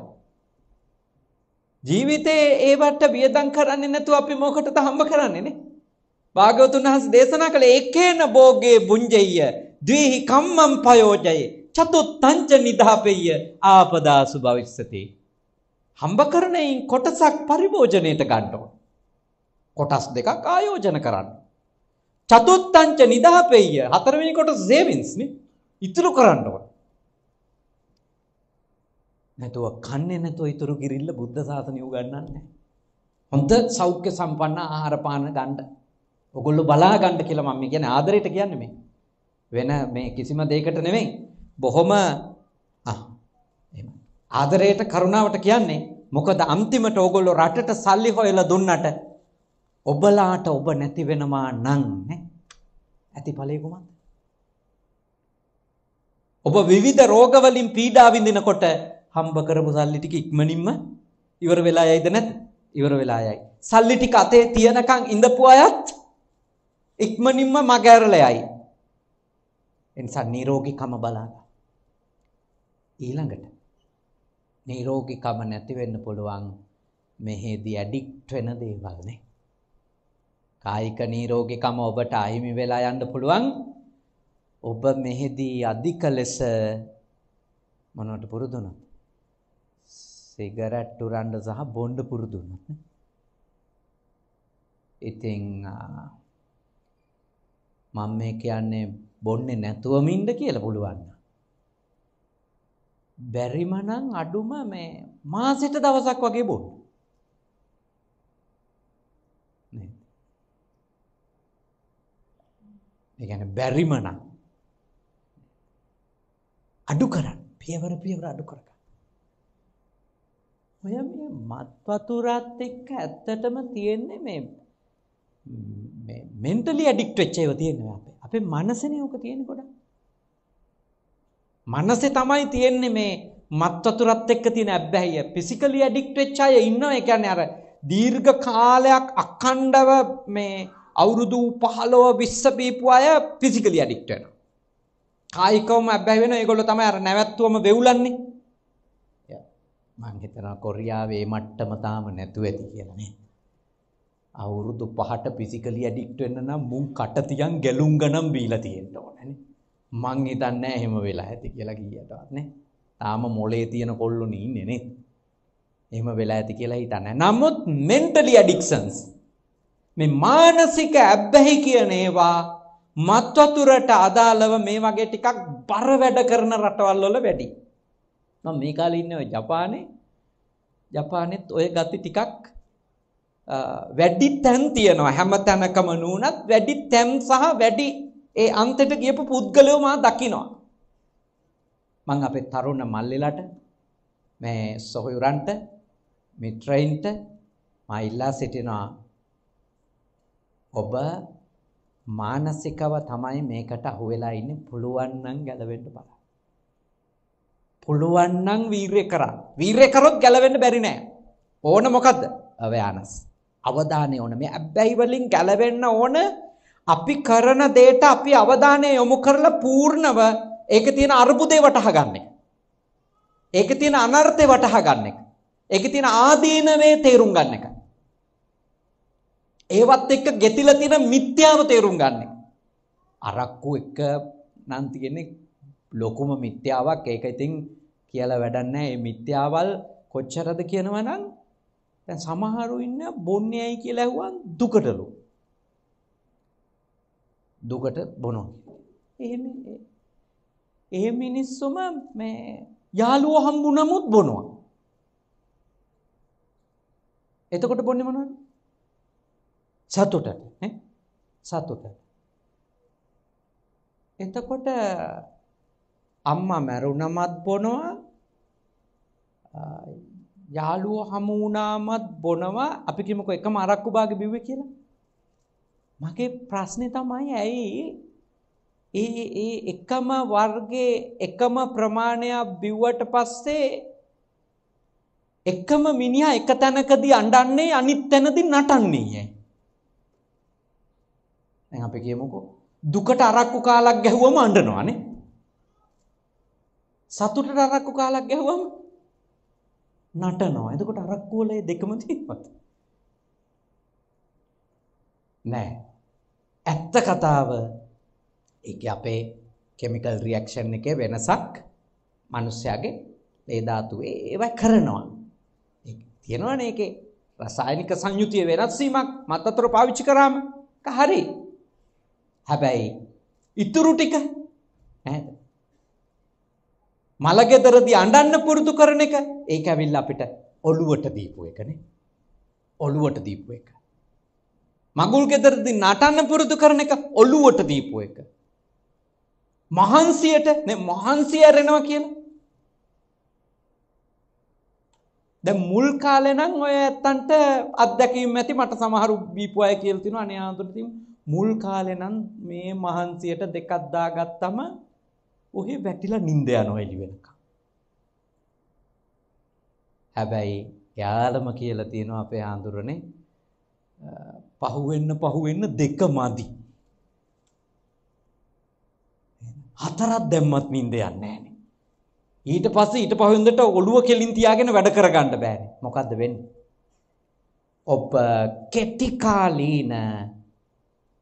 ජීවිතේ ඒවට වියදම් කරන්නේ නැතුව අපි මොකටද හම්බ කරන්නේ නේ? භාග්‍යවතුන් වහන්සේ දේශනා කළේ ඒකේන භෝගේ බුඤ්ජෙය්‍ය ද්විහි කම්මං පයෝජයේ චතුත්තංච නිදාපෙය්‍ය ආපදාසු භවිස්සති. හම්බ කරණයින් කොටසක් පරිභෝජනයට ගන්න ඕන. කොටස් දෙකක් ආයෝජන කරන්න. චතුත්තංච නිදාපෙය්‍ය හතරවෙනි කොටස සේවින්ස් නේ ඉතුරු කරන්න ඕන. නැතුව කන්නේ නැතුව ඉතුරු කිරිල්ල බුද්ධ ශාසනය උගන්වන්නේ නැහැ. හොඳ සෞඛ්‍ය සම්පන්න ආහාර පාන ගන්න. ඔගොල්ලෝ බලා ගන්න කියලා මම කියන්නේ ආදරයට කියන්නේ මේ. වෙන මේ කිසිම දෙයකට නෙමෙයි. බොහොම ආ එහෙම. ආදරයට කරුණාවට කියන්නේ මොකද අන්තිමට ඔගොල්ලෝ රටට සල්ලි හොයලා දුන්නට ඔබලාට ඔබ නැති වෙනවා නම් නේ. ඇති ඵලෙ කොහොමද? ඔබ විවිධ රෝග වලින් පීඩා විඳිනකොට හම්බ කරපු සල්ලි ටික ඉක්මනින්ම ඉවර වෙලා යයිද නැද්ද? ඉවර වෙලා යයි. සල්ලි ටික අතේ තියනකන් ඉඳපු අයත් ඉක්මනින්ම මගහැරලා යයි. එනිසා නිරෝගීකම බලන්න. ඊළඟට නිරෝගීකම නැති වෙන්න පුළුවන් මෙහෙදී ඇඩික්ට් වෙන දේවල් නේ. කායික නිරෝගීකම ඔබට අහිමි වෙලා යන්න පුළුවන්. ඔබ මෙහිදී අධික ලෙස මොනවට පුරුදු වුණත් සිගරට් උරන්න සහ බොන්න පුරුදු වුණත්. ඉතින් මම මේ කියන්නේ බොන්නේ නැතුවම ඉන්න කියලා පුළුවන්. බැරිම නම් අඩුම මේ මාසෙට දවසක් වගේ බොන්න. නේද? ඒ කියන්නේ බැරිම නම් අඩු කරන්න. පියවර පියවර අඩු කරගන්න. ඔය මේ මත් වතුරත් එක්ක ඇත්තටම තියෙන්නේ මේ මේ මෙන්ටලි ඇඩික්ට් වෙච්ච ඒවා තියෙනවා අපේ. අපේ මනසනේ ඕක තියෙන්නේ ගොඩක්. මනසේ තමයි තියෙන්නේ මේ මත් වතුරත් එක්ක තියෙන අබ්බැහිය. ෆිසිකලි ඇඩික්ට් වෙච්ච අය ඉන්නවා. ඒ කියන්නේ අර දීර්ඝ කාලයක් අඛණ්ඩව මේ අවුරුදු පහළොව විස්ස බීපු අය ෆිසිකලි ඇඩික්ට් වෙනවා. කායිකවම අබ්බැහි වෙනවා. ඒගොල්ලෝ තමයි අර නැවැත්තුවම වෙවුලන්නේ. මං හිතනවා කොරියාවේ මට්ටම තාම නැතුව ඇති කියලා නේ. අවුරුදු පහට ෆිසිකලි ඇඩික්ට් වෙන්න නම් මුන් කට තියන් ගැලුම් ගණන් බීලා තියෙන්න ඕනේ නේ. මං හිතන්නේ එහෙම වෙලා ඇති කියලා කීයටවත් නේ. තාම මොලේ තියෙන කොල්ලෝනේ ඉන්නේ නේ. එහෙම වෙලා ඇති කියලා හිතන්නේ. නමුත් මෙන්ටලි ඇඩික්ෂන්ස් මේ මානසික අබ්බැහි කියන ඒවා මත් වතුරට අදාළව මේ වගේ ටිකක් බර වැඩ කරන රටවල් වල වැඩි. මම මේ කාලේ ඉන්නේ ජපානේ. ජපානෙත් ඔය ගති ටිකක් වැඩි තැන් තියෙනවා. හැම තැනකම නුනත් වැඩි තැන් සහ වැඩි ඒ අන්තයට ගියපු පුද්ගලයෝ මා දකිනවා. මම අපේ තරුණ මල්ලිලට මේ සොහොයුරන්ට මේ ට්‍රේන්ට මා ඉල්ලා සිටිනවා ඔබ මානසිකව තමයි මේකට අහු වෙලා ඉන්නේ. පුළුවන් නම් ගැලවෙන්න බලන්න. පුළුවන් නම් වීරය කරා. වීරය කරොත් ගැලවෙන්න බැරි නෑ. ඕන මොකද්ද? අවයානස්. අවධානය ඕන. මේ අබ්බැහි වලින් ගැලවෙන්න ඕන. අපි කරන දෙයට අපි අවධානය යොමු කරලා පූර්ණව ඒකේ තියෙන අරුබුදේ වටහා ගන්න එක. ඒකේ තියෙන අනර්ථේ වටහා ගන්න එක. ඒකේ තියෙන ආදීනවේ තේරුම් ගන්න එක. ඒවත් එක්ක ගෙතිලා තියෙන මිත්‍යාව තේරුම් ගන්න එක. අරක්කු එක නම් තියෙන්නේ ලොකුම මිත්‍යාවක්. ඒක ඉතින් කියලා වැඩක් නැහැ. මේ මිත්‍යාවල් කොච්චරද කියනවා නම් දැන් සමහරු ඉන්න බොන්නේයි කියලා ඇහුවන් දුකටලු. දුකට බොනවා. එහෙම එහෙම මිනිස්සුම මේ යාළුවෝ හම්බුනමුත් බොනවා. එතකොට බොන්නේ මොනවද? සතුටට නේ? සතුට. එතකොට අම්මා මැරුණමත් බොනවා, යාළුවෝ හමු වුණාමත් බොනවා. අපි කිමුකෝ එකම අරක්කු බාගේ බිව්වේ කියලා. මගේ ප්‍රශ්නේ තමයි ඇයි ඒ ඒ එකම වර්ගයේ එකම ප්‍රමාණයක් බිව්වට පස්සේ එකම මිනිහා එක තැනකදී අඬන්නේ අනිත් තැනදී නටන්නේ ඇයි? දැන් අපි කියමුකෝ දුකට අරක්කු කාලක් ගැහුවම අඬනවානේ. සතුටට අරක්කු කාලක් ගැහුවම නටනවා. එතකොට අරක්කු වල දෙකම තියෙනවද? නෑ. ඇත්ත කතාව ඒක අපේ කෙමිකල් රියැක්ෂන් එකේ වෙනසක් මිනිස්යාගේ ඒ ධාතුවේ ඒවා කරනවා. ඒක තියෙනවනේ ඒකේ රසායනික සංයුතිය වෙනස් වීමක් මත් වතුර පාවිච්චි කරාම හරි. හැබැයි ඉතුරු ටික නේද? මලගෙදරදී අඬන්න පුරුදු කරන එක ඒක ඇවිල්ලා අපිට ඔළුවට දීපු එකනේ. ඔළුවට දීපු එක. මගුල් ගෙදරදී නටන්න පුරුදු කරන එක ඔළුවට දීපු එක. මහන්සියට නේ මහන්සිය ඇරෙනවා කියලා. දැන් මුල් කාලේ නම් ඔය ඇත්තන්ට අත්දැකීම් ඇති. මට සමහරු බීපු අය කියලා තිනවා අනේ ආන්දරදී මුල් කාලේ නම් මේ මහන්සියට දෙකක් දාගත්තම ඔහේ වැටිලා නිින්ද යනවා එළි වෙනකම්. හැබැයි යාළම කියලා තියෙනවා අපේ ආඳුරනේ පහුවෙන්න පහුවෙන්න දෙක මදි. හතරක් දැම්මත් නිින්ද යන්නේ නැහනේ. ඊට පස්සේ ඊට පහුවෙන්දට ඔළුව කෙලින් තියාගෙන වැඩ කරගන්න බෑනේ. මොකද්ද වෙන්නේ? ඔබ කෙටි කාලීන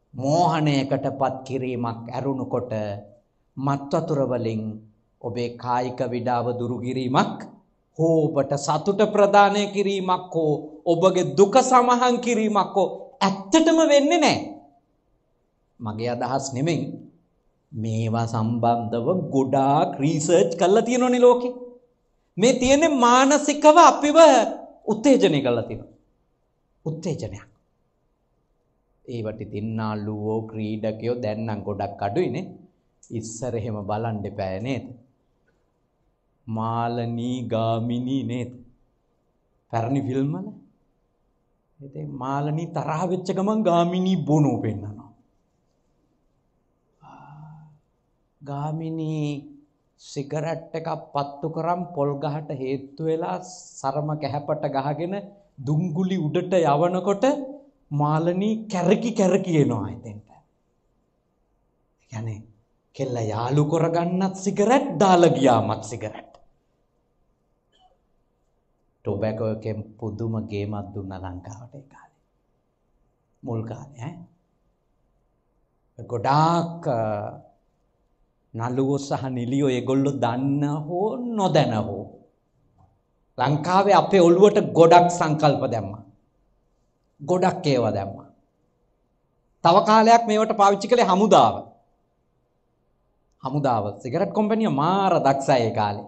මෝහණයකටපත් කිරීමක් ඇරුණුකොට මත් වතුර වලින් ඔබේ කායික විඩාව දුරු කිරීමක් හෝ ඔබට සතුට ප්‍රදානය කිරීමක් හෝ ඔබගේ දුක සමහන් කිරීමක් හෝ ඇත්තටම වෙන්නේ නැහැ. මගේ අදහස් නෙමෙයි. මේවා සම්බන්ධව ගොඩාක් රිසර්ච් කරලා තියෙනවනේ ලෝකේ. මේ තියෙන්නේ මානසිකව අපිව උත්තේජනය කරලා තියෙනවා. උත්තේජනයක්. ඒවට දින්නාලුවෝ ක්‍රීඩකයෝ දැන් නම් ගොඩක් අඩුයිනේ. ඉස්සර එහෙම බලන්න එපා නේද? මාලනී ගාමිනී නේද? පැරණි ෆිල්ම් වල. ඉතින් මාලනී තරහ වෙච්ච ගමන් ගාමිනී බොනෝ පෙන්නනවා. ගාමිනී සිගරට් එකක් පත්තු කරන් පොල් ගහට හේතු වෙලා සරම කැහැපට ගහගෙන දුම්ගුලි උඩට යවනකොට මාලනී කැරකි කැරකි එනවා එතෙන්ට. يعني කෙල්ල යාළු කරගන්නත් සිගරට් දාලා ගියාමත් සිගරට්. ටොබැකෝ එකෙන් පුදුම ගේමක් දුන්නා ලංකාවට ඒ කාලේ. මුල් කාලේ ඈ. ගොඩාක් නළුවෝ සහ නිලියෝ ඒගොල්ලෝ දන්න හෝ නොදැන හෝ ලංකාවේ අපේ ඔළුවට ගොඩක් සංකල්ප දැම්මා. ගොඩක් ඒවා දැම්මා. තව කාලයක් මේවට පාවිච්චි කළේ හමුදාව. හමුදාව සිගරට් කම්පැනිය මාර දක්ෂයි ඒ කාලේ.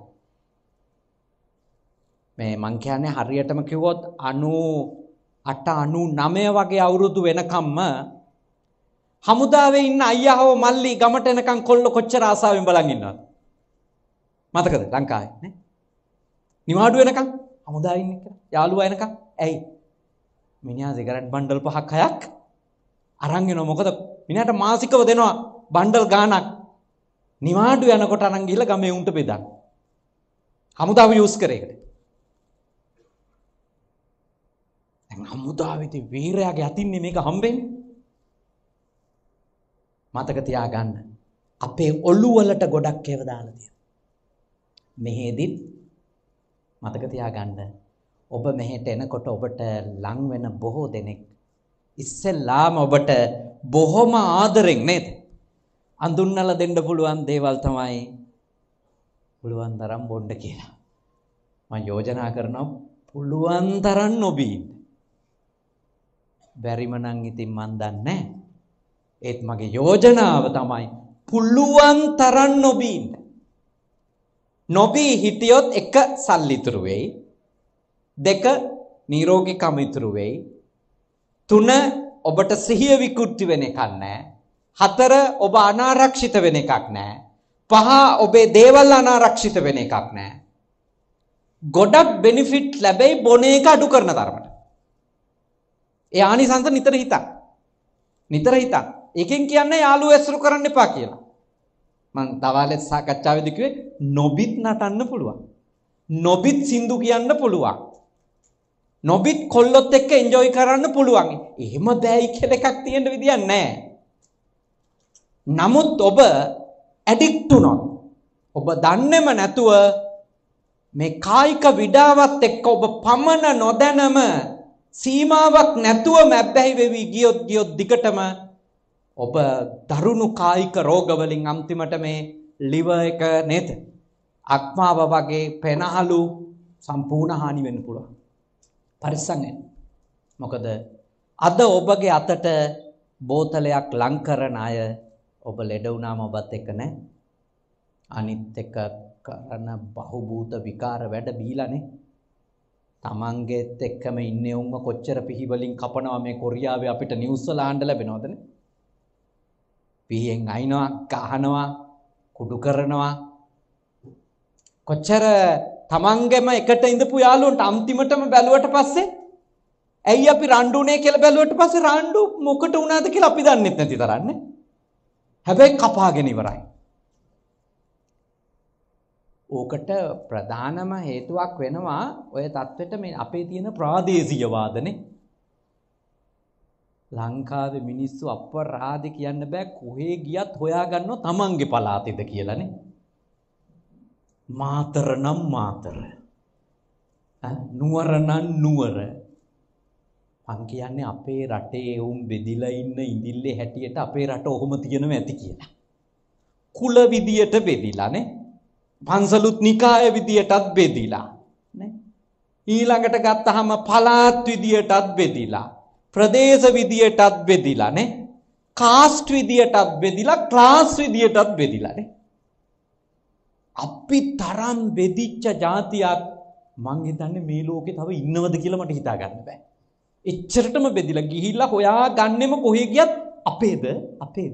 මේ මං කියන්නේ හරියටම කිව්වොත් අනූ අට අනූ නවය වගේ අවුරුදු වෙනකම්ම හමුදාවේ ඉන්න අයියා හෝ මල්ලි ගමට එනකන් කොල්ල කොච්චර ආසාවෙන් බලන් ඉන්නවද? මතකද ලංකාවේ නේ? නිවාඩු වෙනකන් හමුදාවේ ඉන්නේ කියලා. යාළුවා එනකන්. ඇයි? මිනිහා සිගරට් බණ්ඩල් පහක් හයක් අරන් එනවා. මොකද මිනිහාට මාසිකව දෙනවා බණ්ඩල් ගාණක්. නිවාඩු යනකොට අරන් ගිහලා ගමේ උන්ට බෙදන්න. හමුදාව යූස් කරේකට. දැන් හමුදාවේ වීරයාගේ අතින්නේ මේක හම්බෙන්නේ. මතක තියාගන්න. අපේ ඔළුව වලට ගොඩක් ඒව දාලා තියෙනවා. මෙහෙදිත් මතක තියාගන්න. ඔබ මෙහෙට එනකොට ඔබට ලං වෙන බොහෝ දෙනෙක් ඉස්සෙල්ලාම ඔබට බොහොම ආදරෙන් නේද? අඳුන්නලා දෙන්න පුළුවන් දේවල් තමයි පුළුවන් තරම් බොන්න කියලා. මම යෝජනා කරනවා පුළුවන් තරම් නොබී ඉන්න. බැරිම නම් ඉතින් මන් දන්නේ නැහැ. ඒත් මගේ යෝජනාව තමයි පුළුවන් තරම් නොබී ඉන්න. නොබී හිටියොත් එක සල්ලි ඉතුරු වෙයි. දෙක නිරෝගීකම ඉතුරු වෙයි. තුන ඔබට සිහිය විකෘති වෙන එකක් නැහැ. හතර ඔබ අනාරක්ෂිත වෙන එකක් නැහැ. පහ ඔබේ දේවල් අනාරක්ෂිත වෙන එකක් නැහැ. ගොඩක් බෙනිෆිට් ලැබෙයි බොන එක අඩු කරන තරමට. ඒ ආනිසංස නිතර හිතන්න. නිතර හිතන්න. එකෙන් කියන්නේ යාළුවෝ ඇසුරු කරන්න එපා කියලා. මම දවාලේ සාකච්ඡාවේදී කිව්වේ නොබිත් නටන්න පුළුවන්. නොබිත් සින්දු කියන්න පුළුවන්. නොබිත් කොල්ලොත් එක්ක එන්ජොයි කරන්න පුළුවන්. එහෙම බෑයි කියලා එකක් තියෙන විදියක් නැහැ. නමුත් ඔබ ඇඩික්ට් වුණොත් ඔබ දන්නේම නැතුව මේ කායික විඩාවත් එක්ක ඔබ පමණ නොදැනම සීමාවක් නැතුව මැබ්බැහි වෙවි ගියොත් ගියොත් දිගටම ඔබ දරුණු කායික රෝග වලින් අන්තිමට මේ liver එක නේද? අක්මාව වගේ පෙනහළු සම්පූර්ණ හානි වෙන්න පුළුවන්. පරිස්සම් වෙන්න. මොකද අද ඔබගේ අතට බෝතලයක් ලං කරන අය ඔබ ලෙඩ වුණාම ඔබත් එක්ක නැහැ. අනිත් එක කරන බහුබූත විකාර වැඩ බීලානේ. තමන්ගෙත් එක්කම ඉන්නේ උන්ව කොච්චර පිහි වලින් කපනවා මේ කොරියාවේ අපිට නිවුස් වල ආන්න ලැබෙනවදනේ. පිහියෙන් අයින්නවා, ගහනවා, කුඩු කරනවා. කොච්චර තමන්ගෙම එකට ඉඳපු යාළුවන්ට අන්තිමටම බැලුවට පස්සේ ඇයි අපි රණ්ඩුනේ කියලා බැලුවට පස්සේ රණ්ඩු මොකට වුණාද කියලා අපි දන්නෙත් නැති තරන්නේ. හැබැයි කපාගෙන ඉවරයි. ඕකට ප්‍රධානම හේතුවක් වෙනවා ඔය தත්වෙට මේ අපේ තියෙන ප්‍රාදේශීයවාදනේ. ලංකාවේ මිනිස්සු අපරාධ කියන්න බෑ කොහේ ගියත් හොයාගන්නව තමන්ගේ පළාතේද කියලානේ. මාතර නම් මාතර. නුවර නම් නුවර. මං කියන්නේ අපේ රටේ උන් බෙදිලා ඉන්න ඉඳිල්ලේ හැටියට අපේ රට ඔහොම තියෙනව ඇති කියලා. කුල විදියට බෙදිලා නේ. පන්සලුත් නිකාය විදියටත් බෙදිලා නේ. ඊළඟට ගත්තාම පළාත් විදියටත් බෙදිලා, ප්‍රදේශ විදියටත් බෙදිලා නේ. කාස්ට් විදියටත් බෙදිලා, ක්ලාස් විදියටත් බෙදිලා නේ. අපි තරම් බෙදිච්ච જાතියක් මං හිතන්නේ මේ ලෝකේ තව ඉන්නවද කියලා මට හිතා ගන්න බෑ. එච්චරටම බෙදිලා ගිහිල්ලා හොයා ගන්නෙම කොහේ ගියත් අපේද අපේද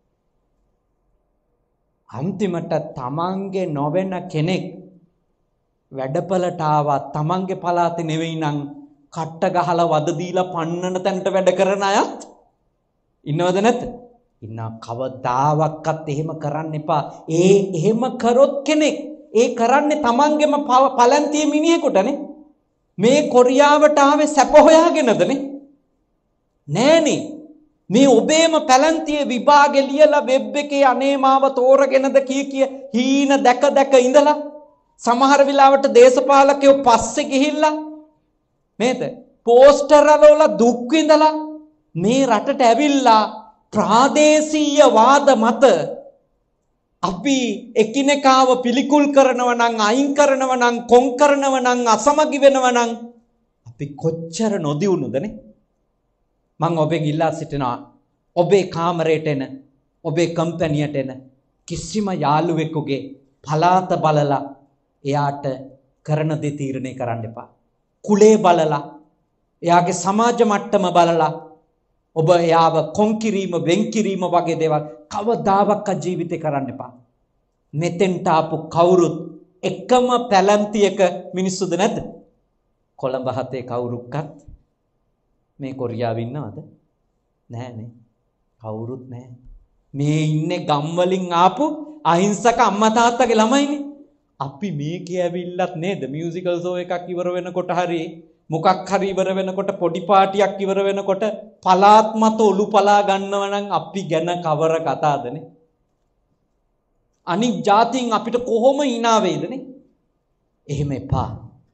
අන්තිමට තමන්ගේ නොවන කෙනෙක් වැඩපලට ආවා තමන්ගේ පළාතේ නෙවෙයි නම් කට්ට ගහලා වද දීලා පන්නන තැනට වැඩ කරන අයත් ඉන්නවද නැද්ද? ඉන්නා. කවදාවත් එහෙම කරන්න එපා. ඒ එහෙම කරොත් කෙනෙක් ඒ කරන්නේ තමන්ගේම පලන්තිය මිනිහෙකුටනේ. මේ කොරියාවට ආවේ සැප හොයාගෙනදනේ? නෑනේ. මේ ඔබේම පැලන්තියේ විභාගෙ ලියලා වෙබ් එකේ අනේ මාව තෝරගෙනද කී කිය හීන දැක දැක ඉඳලා සමහර වෙලාවට දේශපාලකයෝ පස්සේ ගිහිල්ලා නේද පෝස්ටර් වල දුක් විඳලා මේ රටට ඇවිල්ලා ප්‍රාදේශීය වාද මත අපි එකිනෙකාව පිළිකුල් කරනව නම් අයින් කරනව නම් කොන් කරනව නම් අසමගි වෙනව නම් අපි කොච්චර නොදියුණුදනේ? මං ඔබෙන් ඉල්ලා සිටිනවා ඔබේ කාමරයට එන ඔබේ කම්පැනියට එන කිසිම යාළුවෙකුගේ පලාත බලලා එයාට කරන දේ තීරණය කරන්න එපා. කුලේ බලලා එයාගේ සමාජ මට්ටම බලලා ඔබ එයාව කොන් කිරීම වෙන් කිරීම වගේ දේවල් කවදාවත් ජීවිතේ කරන්න එපා. මෙතෙන්ට ආපු කවුරුත් එකම පැලන්තියක මිනිස්සුද නැද්ද? කොළඹ හතේ කවුරුක්වත් මේ කොරියාවේ ඉන්නවද? නැහැනේ. කවුරුත් නැහැ. මේ ඉන්නේ ගම් වලින් ආපු අහිංසක අම්මා තාත්තගේ ළමයිනේ. අපි මේකේ ඇවිල්ලත් නේද මියුසිකල් ෂෝ එකක් ඉවර වෙනකොට හරි මොකක් හරි ඉවර වෙනකොට පොඩි පාටියක් ඉවර වෙනකොට පලාත් මත ඔලු පලා ගන්නව නම් අපි ගැන කවර කතාවදනේ? අනික් જાතින් අපිට කොහොම hina වේදනේ? එහෙම එපා.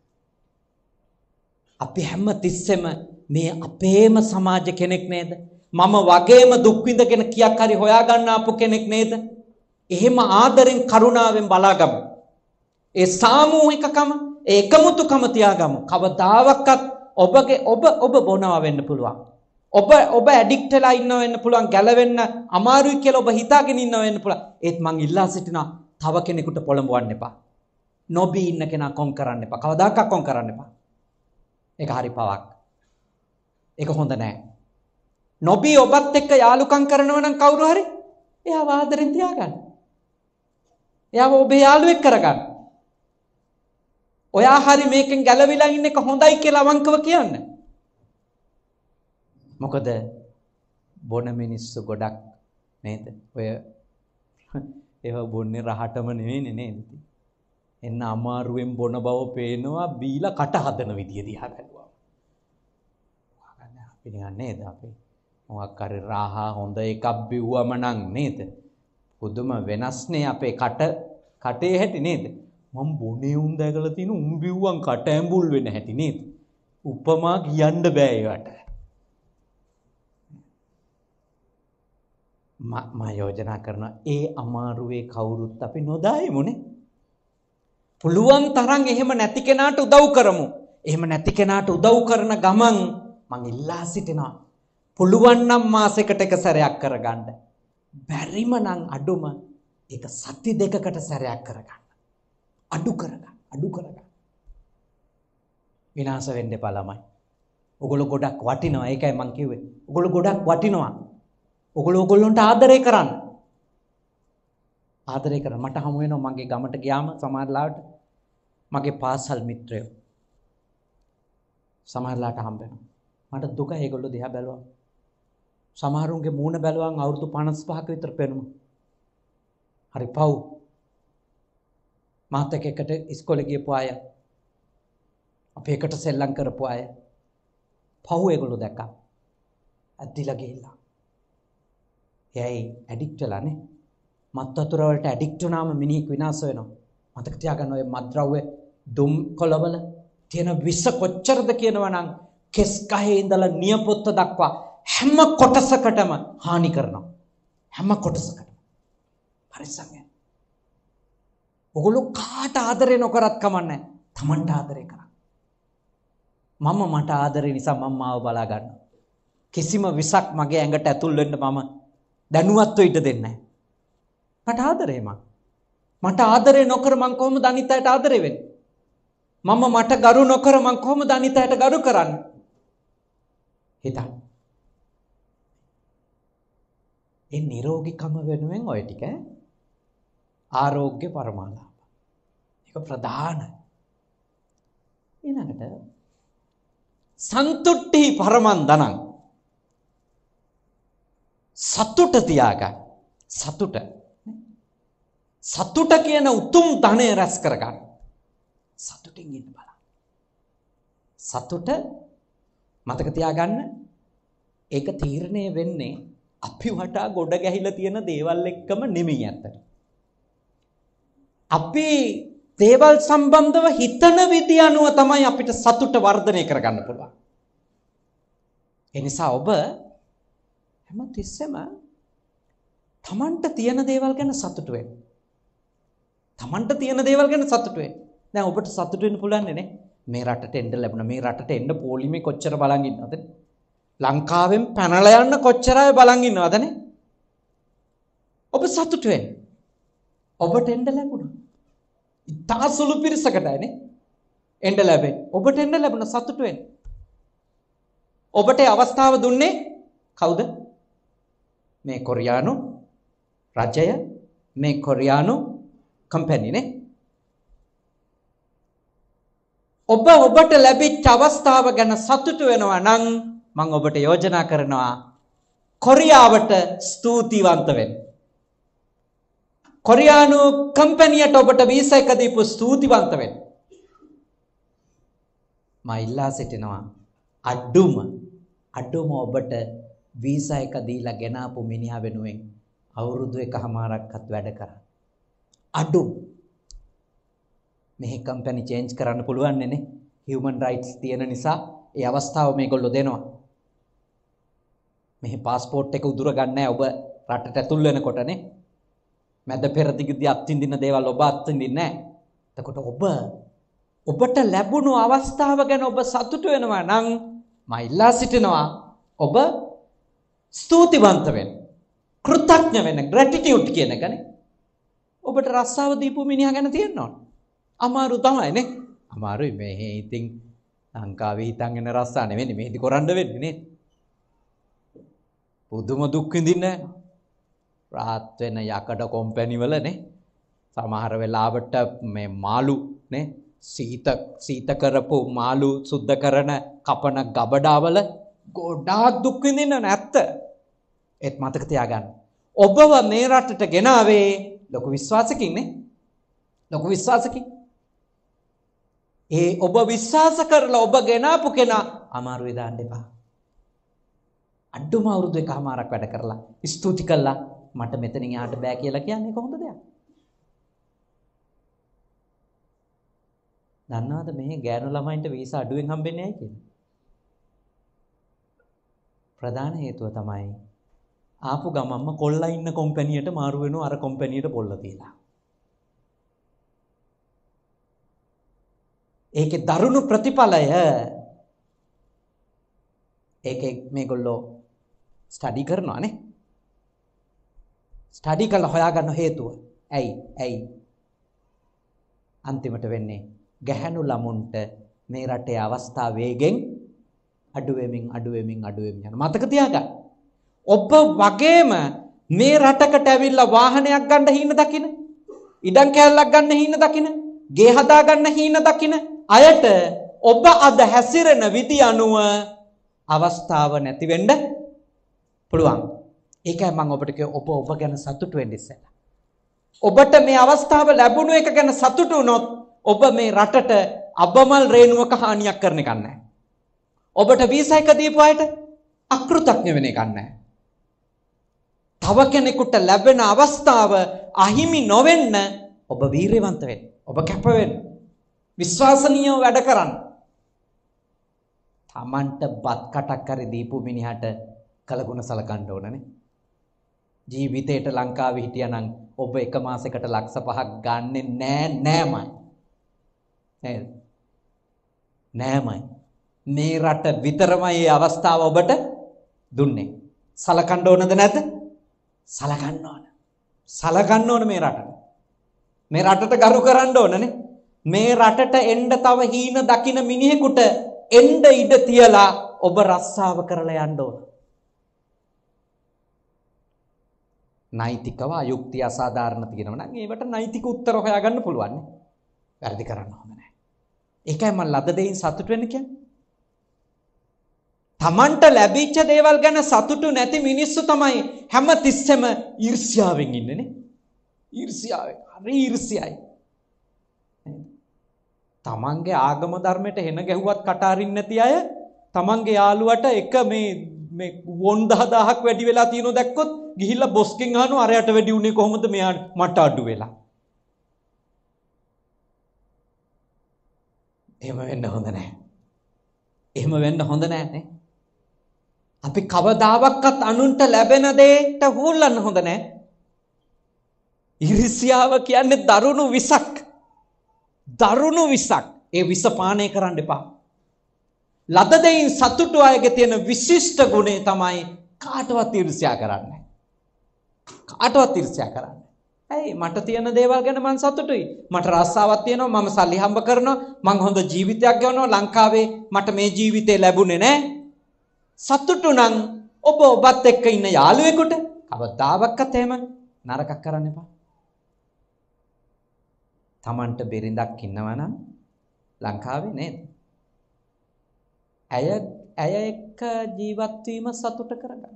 අපි හැම තිස්සෙම මේ අපේම සමාජ කෙනෙක් නේද? මම වගේම දුක් විඳගෙන කියක් හරි හොයා ගන්න ආපු කෙනෙක් නේද? එහෙම ආදරෙන් කරුණාවෙන් බලාගමු. ඒ සාමූහිකකම ඒ එකමුතුකම තියාගමු. කවදාවත් ඔබගේ ඔබ ඔබ බොනවා වෙන්න පුළුවන්. ඔබ ඔබ ඇඩික්ට් වෙලා ඉන්නව වෙන්න පුළුවන්. ගැලවෙන්න අමාරුයි කියලා ඔබ හිතාගෙන ඉන්නව වෙන්න පුළුවන්. ඒත් මං ඉල්ලා සිටිනවා තව කෙනෙකුට පොළඹවන්න එපා. නොබී ඉන්න කෙනා කොන් කරන්න එපා. කවදාකවත් කොන් කරන්න එපා. ඒක හරි පවක්. ඒක හොඳ නෑ. නොබී ඔබත් එක්ක යාළුකම් කරනව නම් කවුරු හරි එයාව ආදරෙන් තියාගන්න. එයාව ඔබේ යාළුවෙක් කරගන්න. ඔයා හරි මේකෙන් ගැලවිලා ඉන්න එක හොඳයි කියලා අවංකව කියන්න. මොකද බොන මිනිස්සු ගොඩක් නේද? ඔය ඒව බොන්නේ රහටම නෙවෙයිනේ නේද? එන්න අමාරුවෙන් බොන බව පේනවා බීලා කට හදන විදිය දිහා බැලුවා. හොයාගන්න අපි නිකන් නේද අපි මොකක් හරි රාහා හොඳ එකක් බිව්වම නම් නේද? පුදුම වෙනස්නේ අපේ කට කටේ හැටි නේද? මම බොනේ උන් දැකලා තියෙන උන් බිව්වන් කට ඇඹුල් වෙන හැටි නේද? උපමා කියන්න බෑ ඒවට. මම යෝජනා කරනවා ඒ අමාරුවේ කවුරුත් අපි නොදායමුනේ. පුළුවන් තරම් එහෙම නැති කෙනාට උදව් කරමු. එහෙම නැති කෙනාට උදව් කරන ගමන් මං ඉල්ලා සිටිනවා පුළුවන් නම් මාසෙකට එක සැරයක් කරගන්න. බැරිම නම් අඩුම ඒක සති දෙකකට සැරයක් කරගන්න. අඩු කරගන්න. අඩු කරගන්න. විනාශ වෙන්න එපා ළමයි. ඔගොල්ලෝ ගොඩක් වටිනවා. ඒකයි මං කිව්වේ. ඔගොල්ලෝ ගොඩක් වටිනවා. ඔගොල්ලෝ ඔගොල්ලන්ට ආදරය කරන්න. ආදරය කරන්න. මට හමු වෙනවා මගේ ගමට ගියාම සමහරලාට මගේ පාසල් මිත්‍රයෝ සමහරලාට හම්බ වෙනවා. මට දුක ඒගොල්ලෝ දිහා බැලුවා. සමහරුන්ගේ මූණ බැලුවාන් අවුරුදු පනස් පහක විතර පෙනුම. හරි පව්. මාත් එක්ක එකට ඉස්කෝලේ ගියපු අය. අපි එකට සෙල්ලම් කරපු අය. පව් ඒගොල්ලෝ දැක්කා. ඇද්දිලා ගිහිල්ලා. එයයි ඇඩික්ට් වෙලානේ. මත් වතුර වලට ඇඩික්ට් වුණාම මිනිහෙක් විනාශ වෙනවා. මතක තියාගන්න ඔය මත්ද්‍රව්‍ය දුම් කොළවල තියෙන විස කොච්චරද කියනවා නම් කෙස් ගහේ ඉඳලා නියපොත්ත දක්වා හැම කොටසකටම හානි කරනවා. හැම කොටසකටම. පරිස්සම් වෙන්න. ඔගොල්ලෝ කාට ආදරේ නොකරත් කමන්නේ. තමන්ට ආදරේ කරන්න. මම මට ආදරේ නිසා මම මාව බලා ගන්නවා. කිසිම විසක් මගේ ඇඟට ඇතුල් වෙන්න මම දැනුවත්ව ඉඩ දෙන්නේ නැහැ. මට ආදරේ මං. මට ආදරේ නොකර මං කොහොමද අනිත් අයට ආදරේ වෙන්නේ? මම මට ගරු නොකර මං කොහොමද අනිත් අයට ගරු කරන්නේ? හිතන්න. ඒ නිරෝගීකම වෙනුවෙන් ඔය ටික ආරෝග්‍ය පරමාලාභ. ඒක ප්‍රධානයි. ඊළඟට සන්තුට්ටි පරමන්දනං සතුට තියාගන්න. සතුට. සතුට කියන උතුම් ධනය රැස් කරගන්න. සතුටින් ඉන්න බලන්න. සතුට මතක තියාගන්න. ඒක තීරණය වෙන්නේ අපි වටා ගොඩ ගැහිලා තියෙන දේවල් එක්කම නෙමෙයි ඇත්තට. අපි දේවල් සම්බන්ධව හිතන විදිය අනුව තමයි අපිට සතුට වර්ධනය කරගන්න පුළුවන්. ඒ නිසා ඔබ හැම තිස්සෙම තමන්ට තියෙන දේවල් ගැන සතුටු වෙන්න. තමන්ට තියෙන දේවල් ගැන සතුටු වෙන්න. දැන් ඔබට සතුටු වෙන්න පුළුවන් නේ මේ රටට එන්න ලැබුණා. මේ රටට එන්න පොලිමේ කොච්චර බලන් ඉන්නවද? ලංකාවෙන් පැනලා යන්න කොච්චර අය බලන් ඉන්නවද නේ? ඔබ සතුටු වෙන්න. ඔබට එන්න ලැබුණා. ඉතා සුළු පිරිසකටයි නේ එන්න ලැබෙන්නේ. ඔබට එන්න ලැබුණ සතුටු වෙන්න. ඔබට අවස්ථාව දුන්නේ කවුද? මේ කොරියානු රජය, මේ කොරියානු කම්පැනි නේ. ඔබ ඔබට ලැබිච්ච අවස්ථාව ගැන සතුටු වෙනවා නම් මම ඔබට යෝජනා කරනවා කොරියාවට ස්තුතිවන්ත වෙන්න. කොරියානු කම්පැනියට ඔබට වීසා එක දීපු ස්තුතිවන්ත වෙන්න. මම ඉල්ලා සිටිනවා අඩුම අඩුම ඔබට වීසා එක දීලා ගෙනාපු මිනිහා වෙනුවෙන් අවුරුදු එකමාරක්වත් වැඩ කරා. අඩු මේ කම්පැනි චේන්ජ් කරන්න පුළුවන් නේ. හියුමන් රයිට්ස් තියෙන නිසා ඒ අවස්ථාව මේගොල්ලෝ දෙනවා. මෙහි પાස්පෝර්ට් එක උදුර ගන්න නැහැ ඔබ රටට ඇතුල් වෙනකොටනේ. මැද පෙරදිගදී අත්විඳින දේවල් ඔබ අත්විඳින්නේ නැහැ. එතකොට ඔබ ඔබට ලැබුණු අවස්ථාව ගැන ඔබ සතුටු වෙනවා නම් මම ඉල්ලා සිටිනවා ඔබ ස්තුතිවන්ත වෙන්න. කෘතඥ වෙන්න. ග්‍රැටිටියුඩ් කියන එකනේ. ඔබට රස්සාව දීපු මිනිහා ගැන තියෙන්න ඕන. අමාරු තමයි නේ. අමාරුයි මේ ඉතින් ලංකාවේ හිතන් එන රස්සා නෙවෙයි මේදි කරන්න වෙන්නේ නේ. පුදුම දුක් විඳින්නේ රාත් වෙන යකඩ කොම්පැනි වලනේ සමහර වෙලාවට මේ මාළු නේ සීත සීත කරපු මාළු සුද්ධ කරන කපන ගබඩාවල ගොඩාක් දුක් විඳින්න නැත්ත. ඒත් මතක තියාගන්න. ඔබව මේ රටට ගෙනාවේ ලොකු විශ්වාසකින් නේ. ලොකු විශ්වාසකින්. ඒ ඔබ විශ්වාස කරලා ඔබ ගෙනාපු කෙනා අමාරුවේ දාන්න එපා. අඩුම අවුරුදු එකමාරක් වැඩ කරලා ස්තුති කළා මට මෙතනින් යන්න බෑ කියලා කියන්නේ කොහොමද දෙයක්? දන්නවද මේ ගෑනු ළමයින්ට වීසා අඩුවෙන් හම්බෙන්නේ ඇයි කියලා? ප්‍රධාන හේතුව තමයි ආපු ගමම්ම කොල්ලා ඉන්න කම්පැනියට මාරු වෙනවා අර කම්පැනියට පොල්ල තියලා. ඒකේ දරුණු ප්‍රතිඵලය ඒකේ මේගොල්ලෝ ස්ටඩි කරනවා නේ. ස්ටඩි කරලා හොයාගන්න හේතුව. ඇයි? ඇයි? අන්තිමට වෙන්නේ ගැහැණු ළමුන්ට මේ රටේ අවස්ථා වේගෙන් අඩු වෙමින් අඩු වෙමින් අඩු වෙමින් යනවා. මතක තියාගන්න. ඔබ වගේම මේ රටකට ඇවිල්ලා වාහනයක් ගන්න හීන දකින්න, ඉඩම් කෑල්ලක් ගන්න හීන දකින්න, ගේ හදා ගන්න හීන දකින්න අයට ඔබ අද හැසිරෙන විදි අනුව අවස්ථාව නැති වෙන්න පුළුවන්. ඒකයි මම ඔබට කිව්ව ඔබ ඔබ ගැන සතුටු වෙන්න ඉස්සෙල්ලා. ඔබට මේ අවස්ථාව ලැබුණු එක ගැන සතුටු වුණොත් ඔබ මේ රටට අබමල් රේණුවක හානියක් කරන එකක් නැහැ. ඔබට වීසා එක දීපු අයට අකෘතඥ වෙන එකක් නැහැ. තව කෙනෙකුට ලැබෙන අවස්ථාව අහිමි නොවෙන්න ඔබ වීරයවන්ත වෙන්න. ඔබ කැප වෙන්න. විශ්වාසනීයව වැඩ කරන්න. තමන්ට බත් කටක් හරි දීපු මිනිහට කලගුණ සලකන්න ඕනනේ. ජීවිතේට ලංකාවේ හිටියානම් ඔබ එක මාසයකට ලක්ෂ පහක් ගන්නෙ නෑ නෑමයි. නේද? නෑමයි. මේ රට විතරමයි මේ අවස්ථාව ඔබට දුන්නේ. සලකන්න ඕනද නැද්ද? සලකන්න ඕන. සලකන්න ඕන මේ රටට. මේ රටට ගරු කරන්න ඕනනේ. මේ රටට එන්න තව හීන දකින මිනිහෙකුට එන්න ඉඩ තියලා ඔබ රස්සාව කරලා යන්න ඕන. නෛතිකව අයුක්තිය අසාධාරණ තියෙනවා නම් ඒවට නෛතික උත්තර හොයාගන්න පුළුවන් නේ. වැරදි කරන්න හොඳ නැහැ. ඒකයි මම ලද දෙයින් සතුට වෙන්න කියන්නේ. තමන්ට ලැබිච්ච දේවල් ගැන සතුටු නැති මිනිස්සු තමයි හැම තිස්සෙම ඊර්ෂ්‍යාවෙන් ඉන්නේ නේ. ඊර්ෂ්‍යාවෙන්. හරි ඊර්ෂ්‍යයි. තමන්ගේ ආගම ධර්මයට හෙන ගැහුවත් කට අරින්න නැති අය තමන්ගේ යාළුවට එක මේ මේ වොන් දහදහක් වැඩි වෙලා තියෙනවා දැක්කොත් ගිහිල්ලා බොස්ගෙන් අහනවා අරයට වැඩි උනේ කොහොමද මෙයා මට අඩු වෙලා. එහෙම වෙන්න හොඳ නැහැ. එහෙම වෙන්න හොඳ නැහැ නේ. අපි කවදාවත් අනුන්ට ලැබෙන දෙයට හුල්ලන්න හොඳ නැහැ. ඊර්ෂ්‍යාව කියන්නේ දරුණු විසක්. දරුණු විසක්. ඒ විස පානය කරන්න එපා. ලද දෙයින් සතුටු අයගේ තියෙන විශිෂ්ට ගුණය තමයි කාටවත් ඊර්ෂ්‍යා කරන්නේ. කාටවත් ඊර්ෂ්‍යා කරන්නේ. ඇයි මට තියෙන දේවල් ගැන මම සතුටුයි. මට රස්සාවක් තියෙනවා, මම සල්ලි හම්බ කරනවා, මම හොඳ ජීවිතයක් ගෙවනවා. ලංකාවේ මට මේ ජීවිතේ ලැබුණේ නැහැ. සතුටු නම් ඔබ ඔබත් එක්ක ඉන්න යාළුවෙකුට කවදාවත් එහෙම නරකක් කරන්න එපා. තමන්ට බෙරිඳක් ඉන්නවා නම් ලංකාවේ නේද? ඇය ඇය එක්ක ජීවත් වීම සතුට කරගන්න.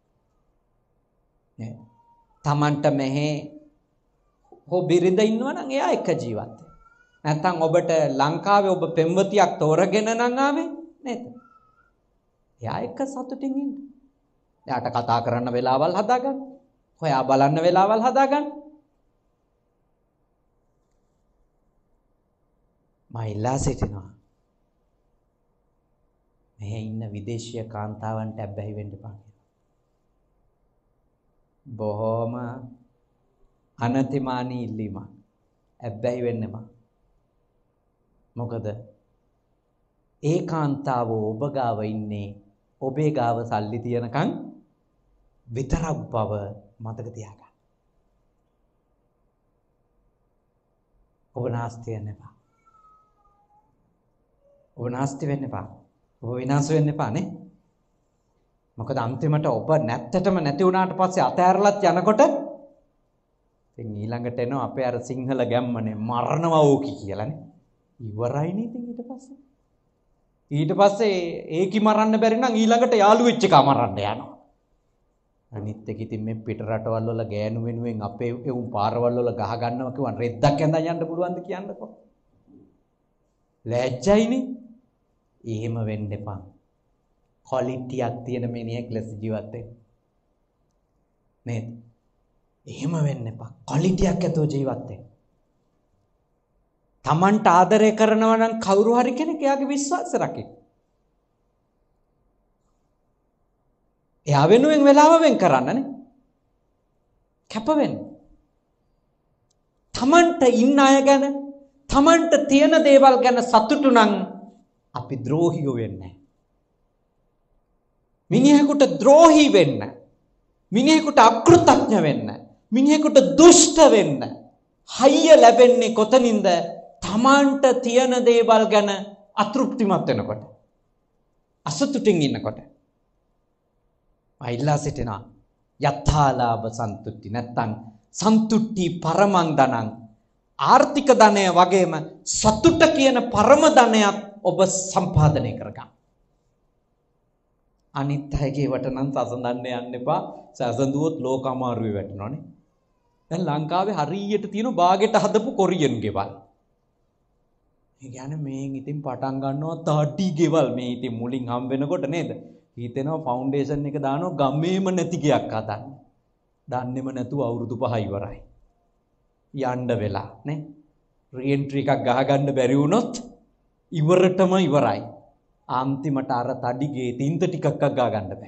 නේද? තමන්ට මෙහි හො බෙරිඳ ඉන්නවා නම් එයා එක්ක ජීවත් වෙන්න. නැත්නම් ඔබට ලංකාවේ ඔබ පෙම්වතියක් තෝරගෙන නම් ආවේ නේද? එයා එක්ක සතුටින් ඉන්න. එයාට කතා කරන්න වෙලාවල් හදාගන්න. හොයා බලන්න වෙලාවල් හදාගන්න. මම ඉල්ලා සිටිනවා. මෙහි ඉන්න විදේශීය කාන්තාවන්ට අබ්බැහි වෙන්න එපා කියලා. බොහොම අනතිමානී ඉල්ලීමක්. අබ්බැහි වෙන්න එපා. මොකද ඒ කාන්තාව ඔබ ගාව ඉන්නේ ඔබේ ගාව සල්ලි තියනකන් විතරක් බව මතක තියාගන්න. ඔබ නාස්ති වෙන්න එපා. ඔබ නාස්ති වෙන්න එපා. ඔබ විනාශ වෙන්න එපා නේ. මොකද අන්තිමට ඔබ නැත්තටම නැති වුණාට පස්සේ අතෑරලත් යනකොට ඉතින් ඊළඟට එනවා අපේ අර සිංහල ගැම්මනේ මරනවා ඕකි කියලානේ. ඉවරයිනේ ඉතින් ඊට පස්සේ. ඊට පස්සේ ඒකි මරන්න බැරි නම් ඊළඟට යාළු වෙච්ච එක මරන්න යනවා. අනිත් එක ඉතින් මේ පිට රටවල් වල ගෑනු වෙනුවෙන් අපේ එවුන් පාරවල් වල ගහ ගන්නවා කිව්වන් රෙද්දක් ඇඳන් යන්න පුළුවන්ද කියන්නකෝ. ලැජ්ජයිනේ. එහෙම වෙන්න එපා. ක්වොලිටියක් තියෙන මිනිහෙක් ලෙස ජීවත් වෙන්න. නේද? එහෙම වෙන්න එපා. ක්වොලිටියක් ඇතුව ජීවත් වෙන්න. තමන්ට ආදරය කරනවා නම් කවුරු හරි කෙනෙක් එයාගේ විශ්වාස රකින්න. එයා වෙනුවෙන් වෙලාව වෙන් කරන්නනේ. කැප වෙන්න. තමන්ට ඉන්න අය ගැන, තමන්ට තියෙන දේවල් ගැන සතුටු නම් අපි ද්‍රෝහියෝ වෙන්නේ. මිනිහෙකුට ද්‍රෝහි වෙන්න, මිනිහෙකුට අකෘතඥ වෙන්න, මිනිහෙකුට දුෂ්ට වෙන්න හයිය ලැබෙන්නේ කොතනින්ද? තමන්ට තියෙන දේවල් ගැන අතෘප්තිමත් වෙනකොට, අසතුටින් ඉන්නකොට. අයිලා සිටිනා යථාලාභ සන්තුට්ටි නැත්තම් සන්තුට්ටි පරමං ධනං, ආර්ථික ධනය වගේම සතුට කියන පරම ධනයත් ඔබ සම්පාදනය කරගන්න. අනිත් අයගේ වට නම් සසඳන්න යන්න එපා. සසඳුවොත් ලෝක අමාරුවේ වැටෙනවනේ. දැන් ලංකාවේ හරියට තියෙන බාගෙට හදපු කොරියන් ගෙවල්. ඒ කියන්නේ මේන් ඉතින් පටන් ගන්නවා තාටි ගෙවල්. මේ ඉතින් මුලින් හම් වෙනකොට නේද? හිතෙනවා ෆවුන්ඩේෂන් එක දානවා ගමේම නැති ගයක් හදන්න. දන්නේම නැතුව අවුරුදු පහ ඉවරයි. යන්න වෙලා නේ. රීඑන්ට්‍රි එකක් ගහගන්න බැරි වුණොත් ඉවරටම ඉවරයි. අන්තිමට අර තඩිගේ තින්ත ටිකක් ගා ගන්න බෑ.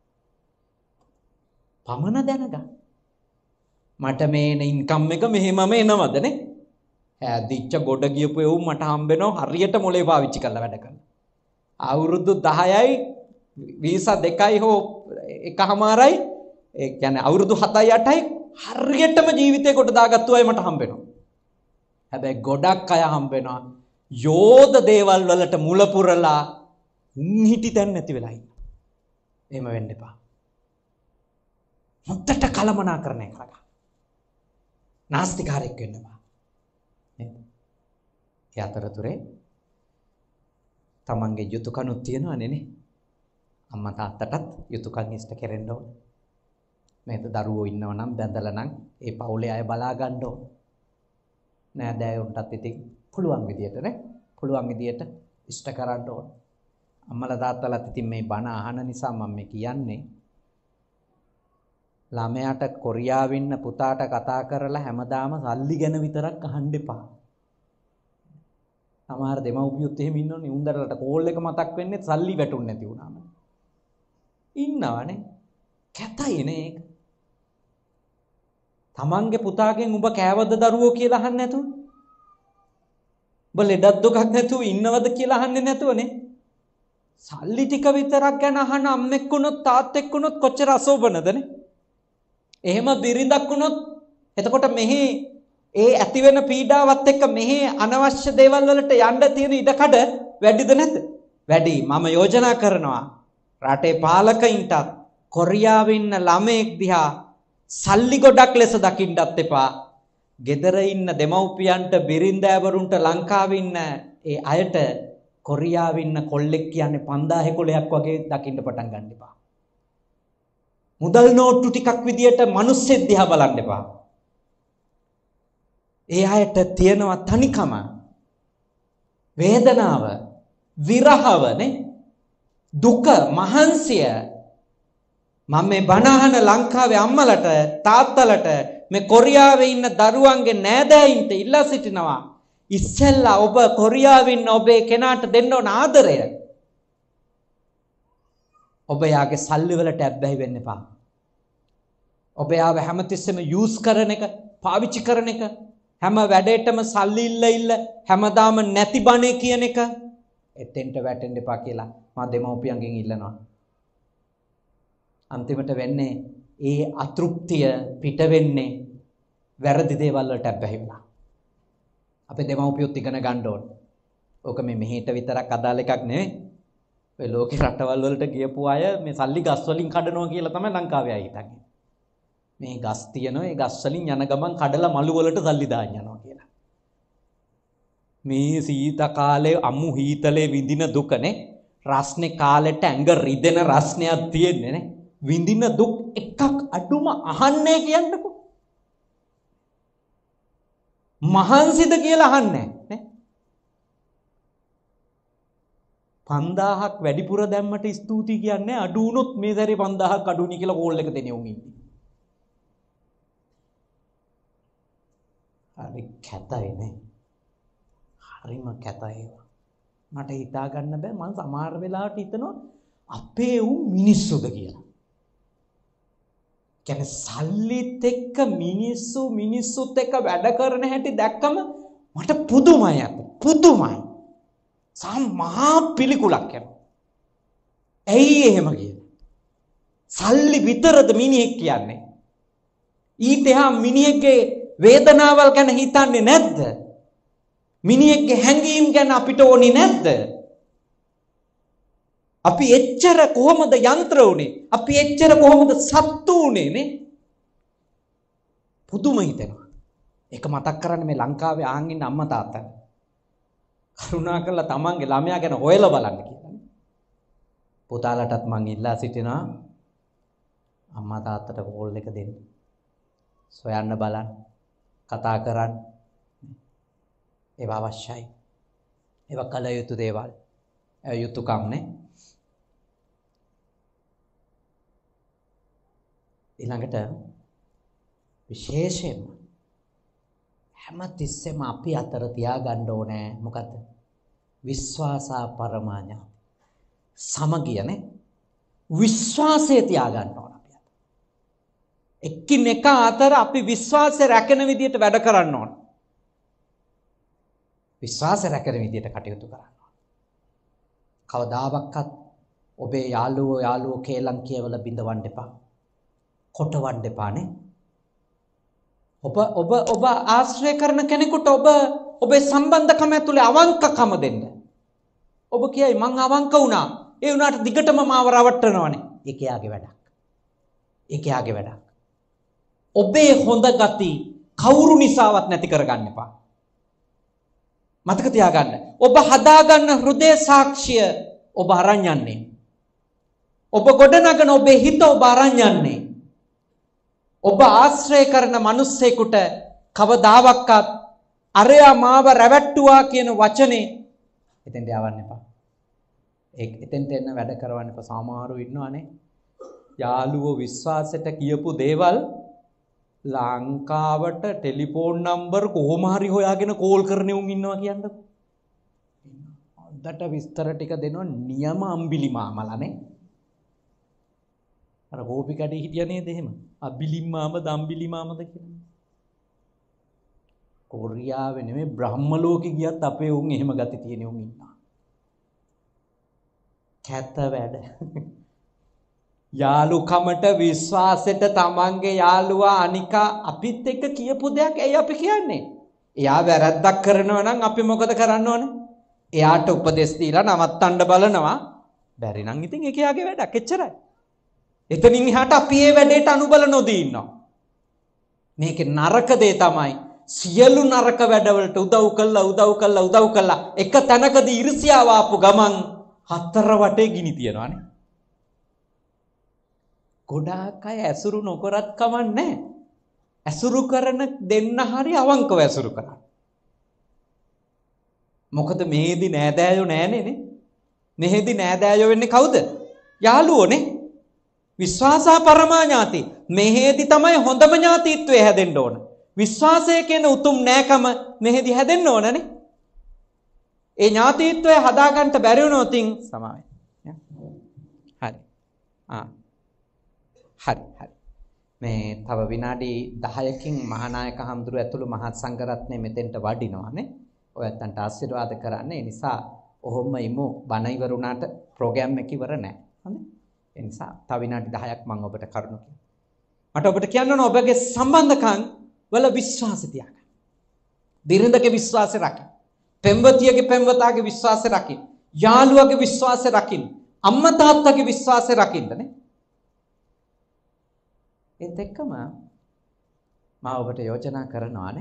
පමණ දැනගන්න. මට මේන ඉන්කම් එක මෙහෙමම එනවදනේ. හැදිච්ච ගොඩ ගියපු එවුන් මට හම්බෙනවා හරියට මොලේ පාවිච්චි කරලා වැඩ කරන. අවුරුදු දහයයි වීසා දෙකයි හෝ එකමාරයි ඒ කියන්නේ අවුරුදු හතයි අටයි හරියටම ජීවිතේ කොට දාගත්තු අය මට හම්බෙනවා. හැබැයි ගොඩක් අය හම්බෙනවා යෝධ දේවල් වලට මුල පුරලා උන් හිටි තැන් නැති වෙලා ඉන්න. එහෙම වෙන්න එපා. මුත්තට කලමනාකරණය කරගන්න. නාස්තිකාරයෙක් වෙන්න එපා. නේද? ඒ අතරතුරේ තමන්ගේ යුතුයකනුත් තියෙනවනේ නේ. අම්මා තාත්තටත් යුතුයකම් ඉෂ්ට කෙරෙන්න ඕන. මේක දරුවෝ ඉන්නව නම් බැඳලා නම් ඒ පවුලේ අය බලා ගන්න ඕන. නෑදෑයොන්ටත් ඉතින් පුළුවන් විදියට නේ පුළුවන් විදියට ඉෂ්ට කරන්න ඕන. අම්මලා තාත්තලාත් ඉතින් මේ බණ අහන නිසා මම මේ කියන්නේ ළමයාට කොරියාවේ ඉන්න පුතාට කතා කරලා හැමදාම සල්ලි ගැන විතරක් අහන්න එපා. සමහර දෙමව්පියොත් එහෙම ඉන්නෝනේ උන්දරලට කෝල් එක මතක් වෙන්නේ සල්ලි වැටුන්නේ නැති වුණාම. ඉන්නවනේ. කැතයිනේ ඒක. තමන්ගේ පුතාගෙන් උඹ කෑවද දරුවෝ කියලා අහන්නේ නැතුව. උඹ ලෙඩක් දුකක් නැතුව ඉන්නවද කියලා අහන්නේ නැතුවනේ. සල්ලි ටික විතරක් ගැන අහන අම්මෙක් වුණොත් තාත්තෙක් වුණොත් කොච්චර අසෝබනදනේ. එහෙම බිරිඳක් වුණොත් එතකොට මෙහි ඒ ඇති වෙන පීඩාවත් එක්ක මෙහි අනවශ්‍ය දේවල් වලට යන්න තියෙන ඉඩකඩ වැඩිද නැද්ද? වැඩි. මම යෝජනා කරනවා රටේ පාලකයින්ටත් කොරියාවේ ඉන්න ළමෙක් දිහා සල්ලි ගොඩක් ලෙස දකින්නත් එපා. ගෙදර ඉන්න දෙමව්පියන්ට බිරින්දෑවරුන්ට ලංකාවේ ඉන්න ඒ අයට කොරියාවේ ඉන්න කොල්ලෙක් කියන්නේ පන්දාහේ කොලයක් වගේ දකින්න පටන් ගන්න එපා. මුදල් නෝට්ටු ටිකක් විදියට මිනිස්සෙක් දිහා බලන්න එපා. ඒ අයට තියෙනවා තනිකම, වේදනාව, විරහව නේ, දුක, මහන්සිය. මම මේ බණහන ලංකාවේ අම්මලට තාත්තලට මේ කොරියාවේ ඉන්න දරුවන්ගේ නෑදෑයින්ට ඉල්ලා සිටිනවා ඉස්සෙල්ලා ඔබ කොරියාවේ ඉන්න ඔබේ කෙනාට දෙන්න ඕන ආදරය. ඔබ යාගේ සල්ලි වලට ඇබ්බැහි වෙන්න එපා. ඔබ යාව හැමතිස්සෙම යූස් කරන එක, පාවිච්චි කරන එක, හැම වැඩේටම සල්ලි ඉල්ල ඉල්ල හැමදාම නැති බණේ කියන එක එතෙන්ට වැටෙන්න එපා කියලා මා දෙමව්පියන්ගෙන් ඉල්ලනවා. අන්තිමට වෙන්නේ ඒ අතෘප්තිය පිට වෙන්නේ වැරදි දේවල් වලට ඇබ්බැහි වෙලා. අපේ දෙමව්පියොත් ඉගෙන ගන්න ඕන. ඕක මේ මෙහෙට විතරක් අදාළ එකක් නෙවෙයි. ඔය ලෝකේ රටවල් වලට ගියපු අය මේ සල්ලි ගස් වලින් කඩනවා කියලා තමයි ලංකාවේ අය හිතන්නේ. මේ ගස් තියනවා ඒ ගස් වලින් යන ගමන් කඩලා මළු වලට සල්ලි දාන්න යනවා කියලා. මේ සීත කාලේ අමු හීතලේ විඳින දුකනේ රස්නේ කාලෙට ඇඟ රිදෙන රස්නයක් තියෙන්නේ නේ. විඳින දුක් එකක් අඩුම අහන්නේ කියන්නකෝ. මහන්සිද කියලා අහන්නේ නේ. පන්දාහක් වැඩිපුර දැම්මට ස්තුතියි කියන්නේ අඩු වුණොත් මේ සැරේ පන්දාහක් අඩුුණි කියලා කෝල් එක දෙනේ උන් ඉන්නේ. හරි කැතයි නේ. හරිම කැතයි. මට හිතා ගන්න බෑ මම සමහර වෙලාවට හිතනවා අපේ උන් මිනිස්සුද කියලා. කියන්නේ සල්ලිත් එක්ක මිනිස්සු මිනිස්සුත් එක්ක වැඩ කරන හැටි දැක්කම මට පුදුමයි අත. පුදුමයි. සම්මා පිළිකුලක් යනවා. ඇයි එහෙම කියන්නේ? සල්ලි විතරද මිනිහෙක් කියන්නේ? ඊටහා මිනිහෙක්ගේ වේදනාවල් ගැන හිතන්නේ නැද්ද? මිනිහෙක්ගේ හැඟීම් ගැන අපිට ඕනේ නැද්ද? අපි එච්චර කොහොමද යන්ත්‍ර උනේ? අපි එච්චර කොහොමද සත්තු උනේ නේ? පුදුම හිතෙනවා. ඒක මතක් කරන්නේ මේ ලංකාවේ ආන් ඉන්න අම්මා තාත්තා. කරුණා කරලා තමන්ගේ ළමයා ගැන හොයලා බලන්න කියලා. පුතාලටත් මං ඉල්ලා සිටිනවා අම්මා තාත්තට කෝල් එක දෙන්න. සොයන්න බලන්න. කතා කරන්න. ඒවා අවශ්‍යයි. ඒවා කල යුතු දේවල්. ඒ යුතුයකම් නේ. ඊළඟට විශේෂයෙන්ම හැම තිස්සෙම අපි අතර තියාගන්න ඕනේ මොකද්ද? විශ්වාසා පරමාඥා. සමගිය නේ. විශ්වාසය තියාගන්න ඕන අපි. එක්කිනෙක අතර අපි විශ්වාසය රැකෙන විදියට වැඩ කරන්න ඕන. විශ්වාසය රැකෙන විදියට කටයුතු කරන්න ඕන. කවදාවත් ඔබේ යාළුවෝ යාළුවෝ කේලම් කියවල බිඳවන්න එපා. කොටවන්න එපා නේ. ඔබ ඔබ ඔබ ආශ්‍රය කරන කෙනෙකුට ඔබ ඔබේ සම්බන්ධකම ඇතුලේ අවංකකම දෙන්න. ඔබ කියයි මං අවංක වුණා. ඒ වුණාට දිගටම මාව රවට්ටනවනේ. ඒක යාගේ වැඩක්. ඒක යාගේ වැඩක්. ඔබේ හොඳ ගති කවුරු නිසාවත් නැති කරගන්න එපා. මතක තියාගන්න. ඔබ හදාගන්න හෘදය සාක්ෂිය ඔබ අරන් යන්නේ. ඔබ ගොඩනගන ඔබේ හිත ඔබ අරන් යන්නේ. ඔබ ආශ්‍රය කරන මිනිස්සෙකුට කවදාවත් අරයා මාව රැවට්ටුවා කියන වචනේ එතෙන්ට යවන්න එපා. ඒක එතෙන්ට එන්න වැඩ කරවන්න එපා. සමහරව ඉන්නවනේ යාළුවෝ විශ්වාසයට කියපු දේවල් ලංකාවට ටෙලිෆෝන් නම්බර් කොහොම හරි හොයාගෙන කෝල් කරන උන් ඉන්නවා කියන්නකො. අදට විස්තර ටික දෙනවා නියම අම්බිලි මාමලානේ. අර කෝපි කඩේ හිටිය නේද එහෙම? අබිලි මාමද අම්බිලි මාමද කියලා. කොරියාවේ නෙමෙයි බ්‍රහ්ම ලෝකෙ ගියත් අපේ උන් එහෙම ගති තියෙන උන් ඉන්නවා. කැත වැඩ. යාළුකමට විශ්වාසෙට තමන්ගේ යාළුවා අනිකා අපිත් එක්ක කියපු දෙයක් ඇයි අපි කියන්නේ? එයා වැරද්දක් කරනවා නම් අපි මොකද කරන්න ඕනේ? එයාට උපදෙස් දීලා නවත්තන්න බලනවා. බැරි නම් ඉතින් ඒක යාගේ වැඩක් එච්චරයි. එතනින් එහාට අපි මේ වැඩේට අනුබල නොදී ඉන්නවා. මේකේ නරක දේ තමයි සියලු නරක වැඩවලට උදව් කළා උදව් කළා උදව් කළා එක තැනකදී ඉරිසියාව ආපු ගමන් හතර වටේ ගිනි තියනවානේ. ගොඩාක් අය ඇසුරු නොකරත් කමන්නේ. ඇසුරු කරන දෙන්න හරි අවංකව ඇසුරු කරන්න. මොකද මෙහෙදි නෑදෑයෝ නෑනේ නේ. මෙහෙදි නෑදෑයෝ වෙන්නේ කවුද? යාළුවෝනේ. විශ්වාසා පරමා ඥාති. මෙහෙදි තමයි හොඳම ඥාතිත්වය හැදෙන්න ඕන. විශ්වාසය කියන උතුම් නෑකම මෙහෙදි හැදෙන්න ඕනනේ. ඒ ඥාතිත්වය හදාගන්න බැරි වුණොත් සමාවෙන්න. හරි. ආ හරි හරි මේ තව විනාඩි දහයකින් මහානායක හඳුරු ඇතුළු මහත් සංඝරත්නය මෙතෙන්ට වඩිනවානේ. ඔයත්තන්ට ආශිර්වාද කරන්න. ඒ නිසා ඔහොම ඉමු බණ ඉවර වුණාට ප්‍රෝග්‍රෑම් එක ඉවර නැහැ. හරි? ඒ නිසා තව විනාඩි දහයක් මම ඔබට කරුණු කියනවා. මට ඔබට කියන්න ඕන ඔබගේ සම්බන්ධකම් වල විශ්වාසය තියාගන්න. බිරිඳගේ විශ්වාසය රකින්න. පෙම්වතියගේ පෙම්වතාගේ විශ්වාසය රකින්න. යාළුවගේ විශ්වාසය රකින්න. අම්මා තාත්තගේ විශ්වාසය රකින්නනේ. ඒත් එක්කම මම ඔබට යෝජනා කරනවානේ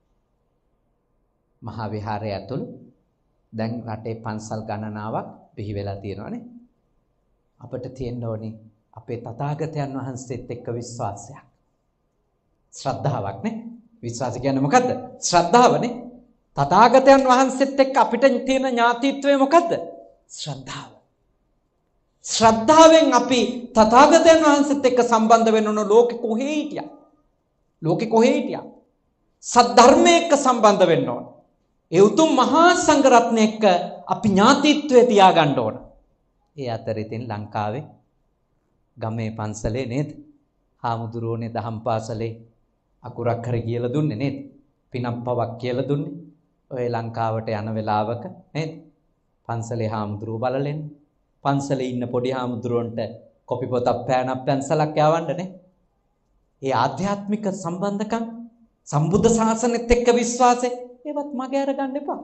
මහා විහාරය ඇතුළු දැන් රටේ පන්සල් ගණනාවක් බිහි වෙලා තියෙනවානේ. අපිට තියෙන්න ඕනේ අපේ තථාගතයන් වහන්සේත් එක්ක විශ්වාසයක්. ශ්‍රද්ධාවක් නේ. විශ්වාසය කියන්නේ මොකද්ද? ශ්‍රද්ධාවනේ. තථාගතයන් වහන්සේත් එක්ක අපිට තියෙන ඥාතිත්වය මොකද්ද? ශ්‍රද්ධාව. ශ්‍රද්ධාවෙන් අපි තථාගතයන් වහන්සේත් එක්ක සම්බන්ධ වෙන්න ඕන. ලෝකෙ කොහේ හිටියා? ලෝකෙ කොහේ හිටියා? සද්ධර්මයේ එක්ක සම්බන්ධ වෙන්න ඕන. ඒ උතුම් මහා සංඝ රත්නය එක්ක අපි ඥාතිත්වය තියාගන්න ඕන. ඒ අතර ඉතින් ලංකාවේ ගමේ පන්සලේ නේද? හාමුදුරුවෝනේ දහම් පාසලේ අකුරක් හරි කියලා දුන්නේ නේද? පිනක් පවක් කියලා දුන්නේ. ඔය ලංකාවට යන වෙලාවක නේද? පන්සලේ හාමුදුරුවෝ බලලෙන්නේ. පන්සලේ ඉන්න පොඩි හාමුදුරුවන්ට කොපි පොතක් පෑනක් පැන්සලක් යවන්නනේ. ඒ ආධ්‍යාත්මික සම්බන්ධකම් සම්බුද්ධ ශාසනෙත් එක්ක විශ්වාසය ඒවත් මගේ අරගන්න එපා.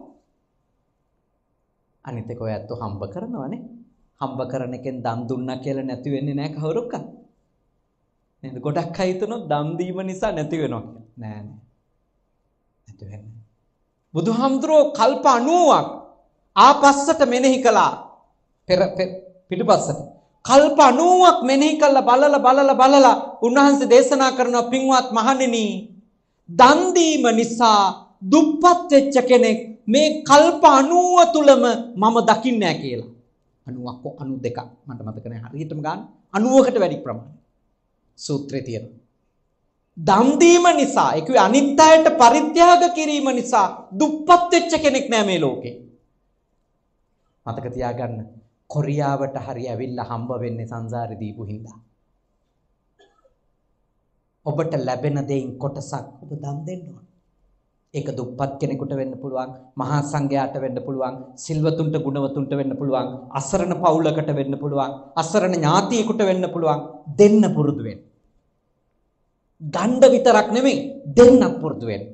අනිත් එක ඔයත් හම්බ කරනවානේ. හම්බ කරන එකෙන් දන් දුන්නා කියලා නැති වෙන්නේ නැහැ කවුරක්වත්. නේද? ගොඩක් අය හිතනොත් දන් දීම නිසා නැති වෙනවා කියලා. නෑ නෑ. නැති වෙන්නේ. බුදුහාමුදුරුවෝ කල්ප අනූවක් ආපස්සට මෙනෙහි කළා. පෙර පිටුපස්සට කල්ප අනූවක් මෙනෙහි කළා බලලා බලලා බලලා උන්වහන්සේ දේශනා කරනවා පින්වත් මහණෙනි දන් දීම නිසා දුප්පත් වෙච්ච කෙනෙක් මේ කල්ප අනූව තුලම මම දකින්නේ නැහැ කියලා. අනූවක් අනූ දෙකක් මට මතක නැහැ හරියටම ගන්න අනූවකට වැඩි ප්‍රමාණයක් සූත්‍රයේ තියෙනවා. දන් දීම නිසා ඒ කිව්වේ අනිත් අයට පරිත්‍යාග කිරීම නිසා දුප්පත් වෙච්ච කෙනෙක් නෑ මේ ලෝකේ. මතක තියාගන්න කොරියාවට හරි ඇවිල්ලා හම්බ වෙන්නේ සංසාරේ දීපු හින්දා. ඔබට ලැබෙන දෙයින් කොටසක් ඔබ දන් දෙන්න ඕන. ඒක දුප්පත් කෙනෙකුට වෙන්න පුළුවන්, මහා සංඝයාට වෙන්න පුළුවන්, සිල්වතුන්ට ගුණවතුන්ට වෙන්න පුළුවන්, අසරණ පවුලකට වෙන්න පුළුවන්, අසරණ ඥාතියෙකුට වෙන්න පුළුවන්. දෙන්න පුරුදු වෙන්න. ගණ්ඩ විතරක් නෙමෙයි දෙන්නත් පුරුදු වෙන්න.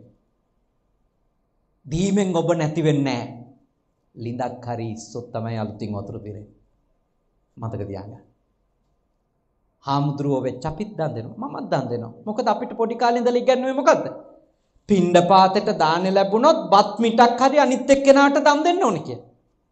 දීමෙන් ඔබ නැති වෙන්නේ නැහැ. ලිඳක් හරි ඉස්සොත් තමයි අලුතින් වතුර පිරෙන්නේ. මතක තියාගන්න. හාමුදුරුවෝ වෙච්ච අපිත් දන් දෙනවා. මමත් දන් දෙනවා. මොකද අපිට පොඩි කාලේ ඉඳලා ඉගෙනුවේ මොකද්ද? පින්ඩ පාතේට දාන ලැබුණොත් බත් මිටක් හරි අනිත් එක්කෙනාට දන් දෙන්න ඕනේ කියලා.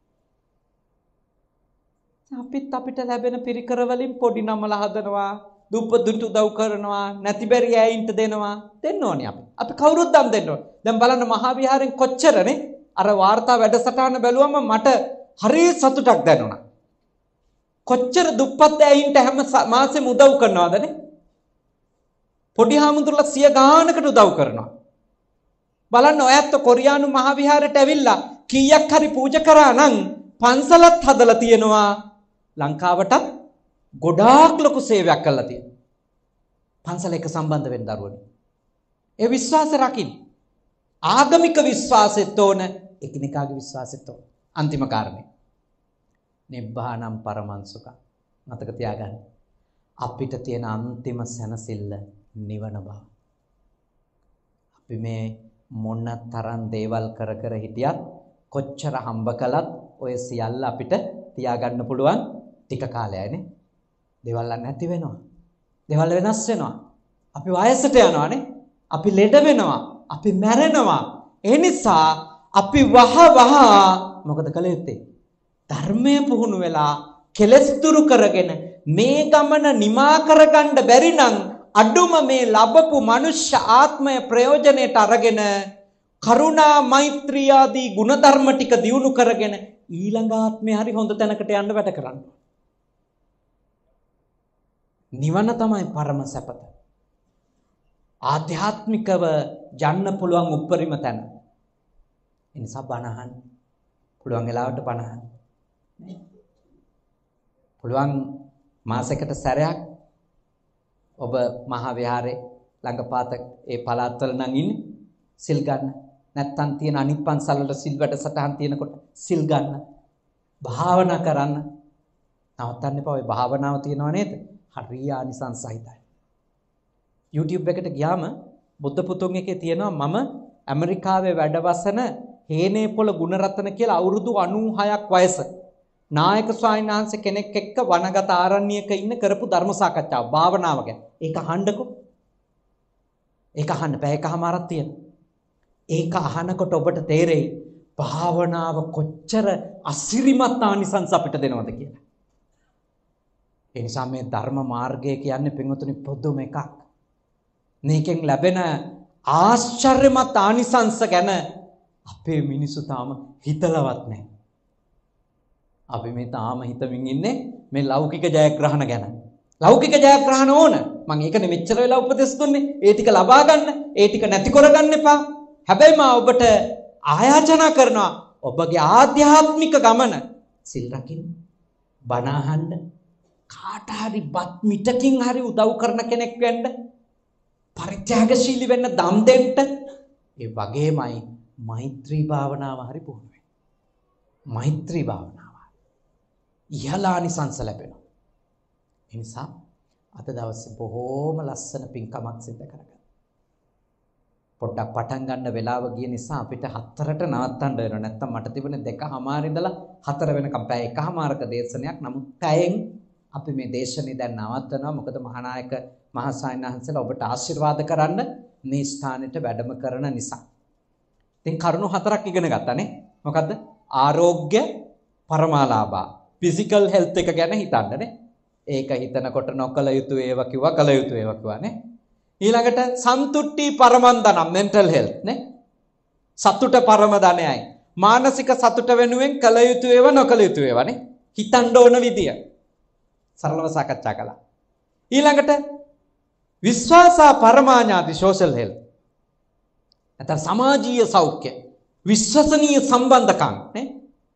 අපිත් අපිට ලැබෙන පිරිකර වලින් පොඩි නමලා හදනවා, දුප්පතුන්ට උදව් කරනවා, නැති බැරි ඇයින්ට දෙනවා. දෙන්න ඕනේ අපි. අපි කවුරුත් දන් දෙන්න ඕනේ. දැන් බලන්න මහා විහාරෙන් කොච්චරනේ අර වාර්තා වැඩසටහන බැලුවම මට හරි සතුටක් දැනුණා. කොච්චර දුප්පත් ඇයින්ට හැම මාසෙම උදව් කරනවදනේ? පොඩි හාමුදුරුවෝ සිය ගානකට උදව් කරනවා. බලන්න ඔයත් කොරියානු මහා විහාරයට ඇවිල්ලා කීයක් හරි පූජා කරා නම් පන්සලත් හදලා තියෙනවා. ලංකාවටත් ගොඩාක් ලොකු සේවයක් කළා තියෙනවා. පන්සල එක සම්බන්ධ වෙන්න දරුවනේ. ඒ විශ්වාසය රකින්න. ආගමික විශ්වාසෙත් ඕන, එකිනෙකාගේ විශ්වාසෙත් ඕන. අන්තිම කාරණේ. නිබ්බානම් පරමංසුඛ. මතක තියාගන්න. අපිට තියෙන අන්තිම සැනසෙල්ල නිවන බව. අපි මේ මොන තරම් දේවල් කර කර හිටියත්, කොච්චර හම්බ කළත් ඔය සියල්ල අපිට තියාගන්න පුළුවන් ටික කාලයයිනේ. දේවල් නැති වෙනවා. දේවල් වෙනස් වෙනවා. අපි වයසට යනවානේ. අපි ලෙඩ වෙනවා. අපි මැරෙනවා. ඒ නිසා අපි වහ වහ මොකද කළ යුත්තේ? ධර්මයේ පුහුණු වෙලා කෙලස් දුරු කරගෙන මේ ගමන නිමා කරගන්න බැරි නම් අඩුම මේ ලැබපු මනුෂ්‍ය ආත්මය ප්‍රයෝජනයට අරගෙන කරුණා මෛත්‍රී ආදී ගුණධර්ම ටික දියුණු කරගෙන ඊළඟ ආත්මේ හරි හොඳ තැනකට යන්න වැඩ කරන්න. නිවන තමයි පරම සැපත. ආධ්‍යාත්මිකව යන්න පුළුවන් උපරිම තැන. ඒ නිසා බණහන් පුළුවන් වෙලාවට බණහන්. පුළුවන් මාසයකට සැරයක් ඔබ මහා විහාරේ ළඟපාත ඒ පළාත්වල නම් ඉන්නේ සිල් ගන්න. නැත්තම් තියෙන අනිත් පන්සල් වල සිල් වැඩසටහන් තියෙනකොට සිල් ගන්න. භාවනා කරන්න. නවත්තන්න එපා. ඔය භාවනාව තියෙනව නේද? හරිය ආනිසංසහිතයි. YouTube එකට ගියාම බුද්ධ පුතුන් එකේ තියෙනවා මම ඇමරිකාවේ වැඩවසන හේනේපොළ ගුණරත්න කියලා අවුරුදු අනූහයක් වයස නායක ස්වාමීන් වහන්සේ කෙනෙක් එක්ක වනගත ආරණ්‍යයක ඉන්න කරපු ධර්ම සාකච්ඡාව භාවනාව ගැන. ඒක අහන්නකෝ. ඒක අහන්න බෑ. එකමාරක් තියෙනවා. ඒක අහනකොට ඔබට තේරෙයි භාවනාව කොච්චර අසිරිමත් ආනිසංස අපිට දෙනවද කියලා. ඒ නිසා මේ ධර්ම මාර්ගය කියන්නේ පින්වතුනි පොදුම එකක්. මේකෙන් ලැබෙන ආශ්චර්යමත් ආනිසංස ගැන අපේ මිනිස්සු තාම හිතලවත් නැහැ. අපි මේ තාම හිතමින් ඉන්නේ මේ ලෞකික ජයග්‍රහණ ගැන. ලෞකික ජයග්‍රහණ ඕන. මම ඒකනේ මෙච්චර වෙලා උපදෙස් දුන්නේ. ඒ ටික ලබා ගන්න, ඒ ටික නැති කරගන්න එපා. හැබැයි මම ඔබට ආයාචනා කරනවා ඔබගේ ආධ්‍යාත්මික ගමන සිල් රකින්න, බණ අහන්න, කාට හරි බත් මිටකින් හරි උදව් කරන කෙනෙක් වෙන්න, පරිත්‍යාගශීලී වෙන්න, දම් දෙන්න. ඒ වගේමයි මෛත්‍රී භාවනාව හරි පුහුණු වෙන්න. මෛත්‍රී භාවනාව ඉහළානිසංස ලැබෙනවා. ඒ නිසා අද දවසේ බොහෝම ලස්සන පින්කමක් සිදු කරගන්න. පොඩ්ඩක් පටන් ගන්න වෙලාව ගිය නිසා අපිට හතරට නවත්තන්න වෙනවා. නැත්තම් මට තිබුණේ දෙකමාර ඉඳලා හතර වෙනකම් පැය එකමාරක දේශනයක්. නමුත් පැයෙන් අපි මේ දේශනේ දැන් නවත්තනවා. මොකද මහානායක මහසායනහන්සලා ඔබට ආශිර්වාද කරන්න මේ ස්ථානෙට වැඩම කරන නිසා. ඉතින් කරුණු හතරක් ඉගෙන ගත්තානේ. මොකද්ද? ආරෝග්‍ය පරමාලාභා. ෆිසිකල් හෙල්ත් එක ගැන හිතන්නනේ. ඒක හිතනකොට නොකල යුතු ඒවා කිව්වා, කල යුතු ඒවා කිව්වානේ. ඊළඟට සන්තුට්ටි පරමන්දනම් මෙන්ටල් හෙල්ත් නේ. සතුට පරම ධනයයි. මානසික සතුට වෙනුවෙන් කල යුතු ඒවා, නොකල යුතු ඒවානේ. හිතන්න ඕන විදිය. සරලව සාකච්ඡා කළා. ඊළඟට විශ්වාසා පරමාඥාති සෝෂල් හෙල්ත්. නැත්නම් සමාජීය සෞඛ්‍ය, විශ්වසනීය සම්බන්ධකම් නේ.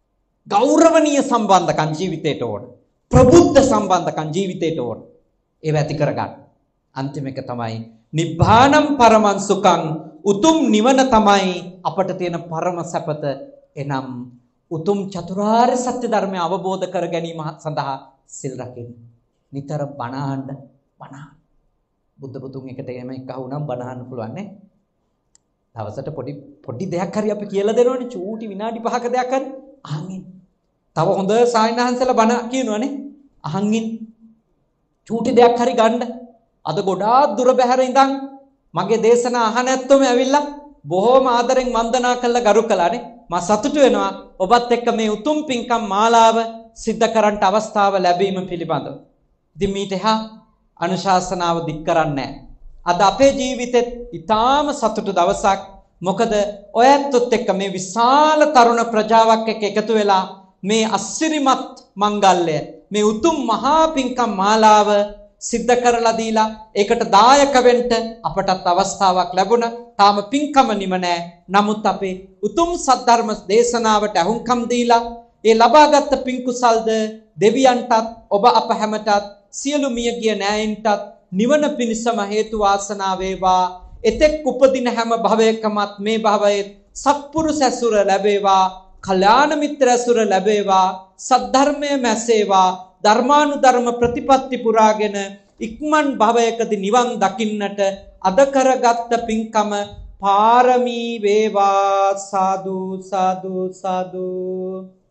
ගෞරවනීය සම්බන්ධකම් ජීවිතේට ඕන. ප්‍රබුද්ධ සම්බන්ධකම් ජීවිතේට ඕන. ඒව ඇති කරගන්න. අන්තිම එක තමයි නිබ්බානම් පරමං සුඛං උතුම් නිවන තමයි අපට තියෙන පරම සැපත. එනම් උතුම් චතුරාර්ය සත්‍ය ධර්මය අවබෝධ කර ගැනීම සඳහා සිල් රකින්න. නිතර බණ අහන්න බණ. බුද්ධ පුතුන් එකට එම එක වුණාම බණ අහන්න පුළුවන් නේ. දවසට පොඩි පොඩි දෙයක් හරි අපි කියලා දෙනවනේ. චූටි විනාඩි පහක දෙයක් හරි අහන්. තව හොඳ සායනහන්සලා බණ කියනවනේ. අහන්. චූටි දෙයක් හරි ගන්න. අද ගොඩාක් දුර බැහැර ඉඳන් මගේ දේශනා අහන ඇත්තොම ඇවිල්ලා බොහොම ආදරෙන් වන්දනා කළා ගරු කළානේ. මම සතුටු වෙනවා ඔබත් එක්ක මේ උතුම් පින්කම් මාලාව සිද්ධ කරන්නට අවස්ථාව ලැබීම පිළිබඳව. ඉතින් මීට එහා අනුශාසනාව දික් කරන්නේ නැහැ. අද අපේ ජීවිතෙත් ඊටාම සතුටු දවසක්. මොකද ඔයත්ොත් එක්ක මේ විශාල තරුණ ප්‍රජාවක් එක්ක එකතු වෙලා මේ අසිරිමත් මංගල්‍ය මේ උතුම් මහා පින්කම් මාලාව සිද්ධ කරලා දීලා ඒකට දායක වෙන්න අපටත් අවස්ථාවක් ලැබුණා. තාම පින්කම නිම නැහැ. නමුත් අපේ උතුම් සද්ධර්ම දේශනාවට අහුම්කම් දීලා ඒ ලබාගත් පින් කුසල්ද දෙවියන්ටත් ඔබ අප හැමටත් සියලු මියගිය නෑයින්ටත් නිවන පිණිසම හේතු වාසනා වේවා. එතෙක් උපදින හැම භවයකමත් මේ භවයේ සත්පුරුෂ ඇසුර ලැබේවා. කල්යාණ මිත්‍ර ඇසුර ලැබේවා. සද්ධර්මයේ මැසේවා. ධර්මානුධර්ම ප්‍රතිපත්ති පුරාගෙන ඉක්මන් භවයකදී නිවන් දකින්නට අද කරගත් පින්කම පාරමී වේවා. සාදු සාදු සාදු.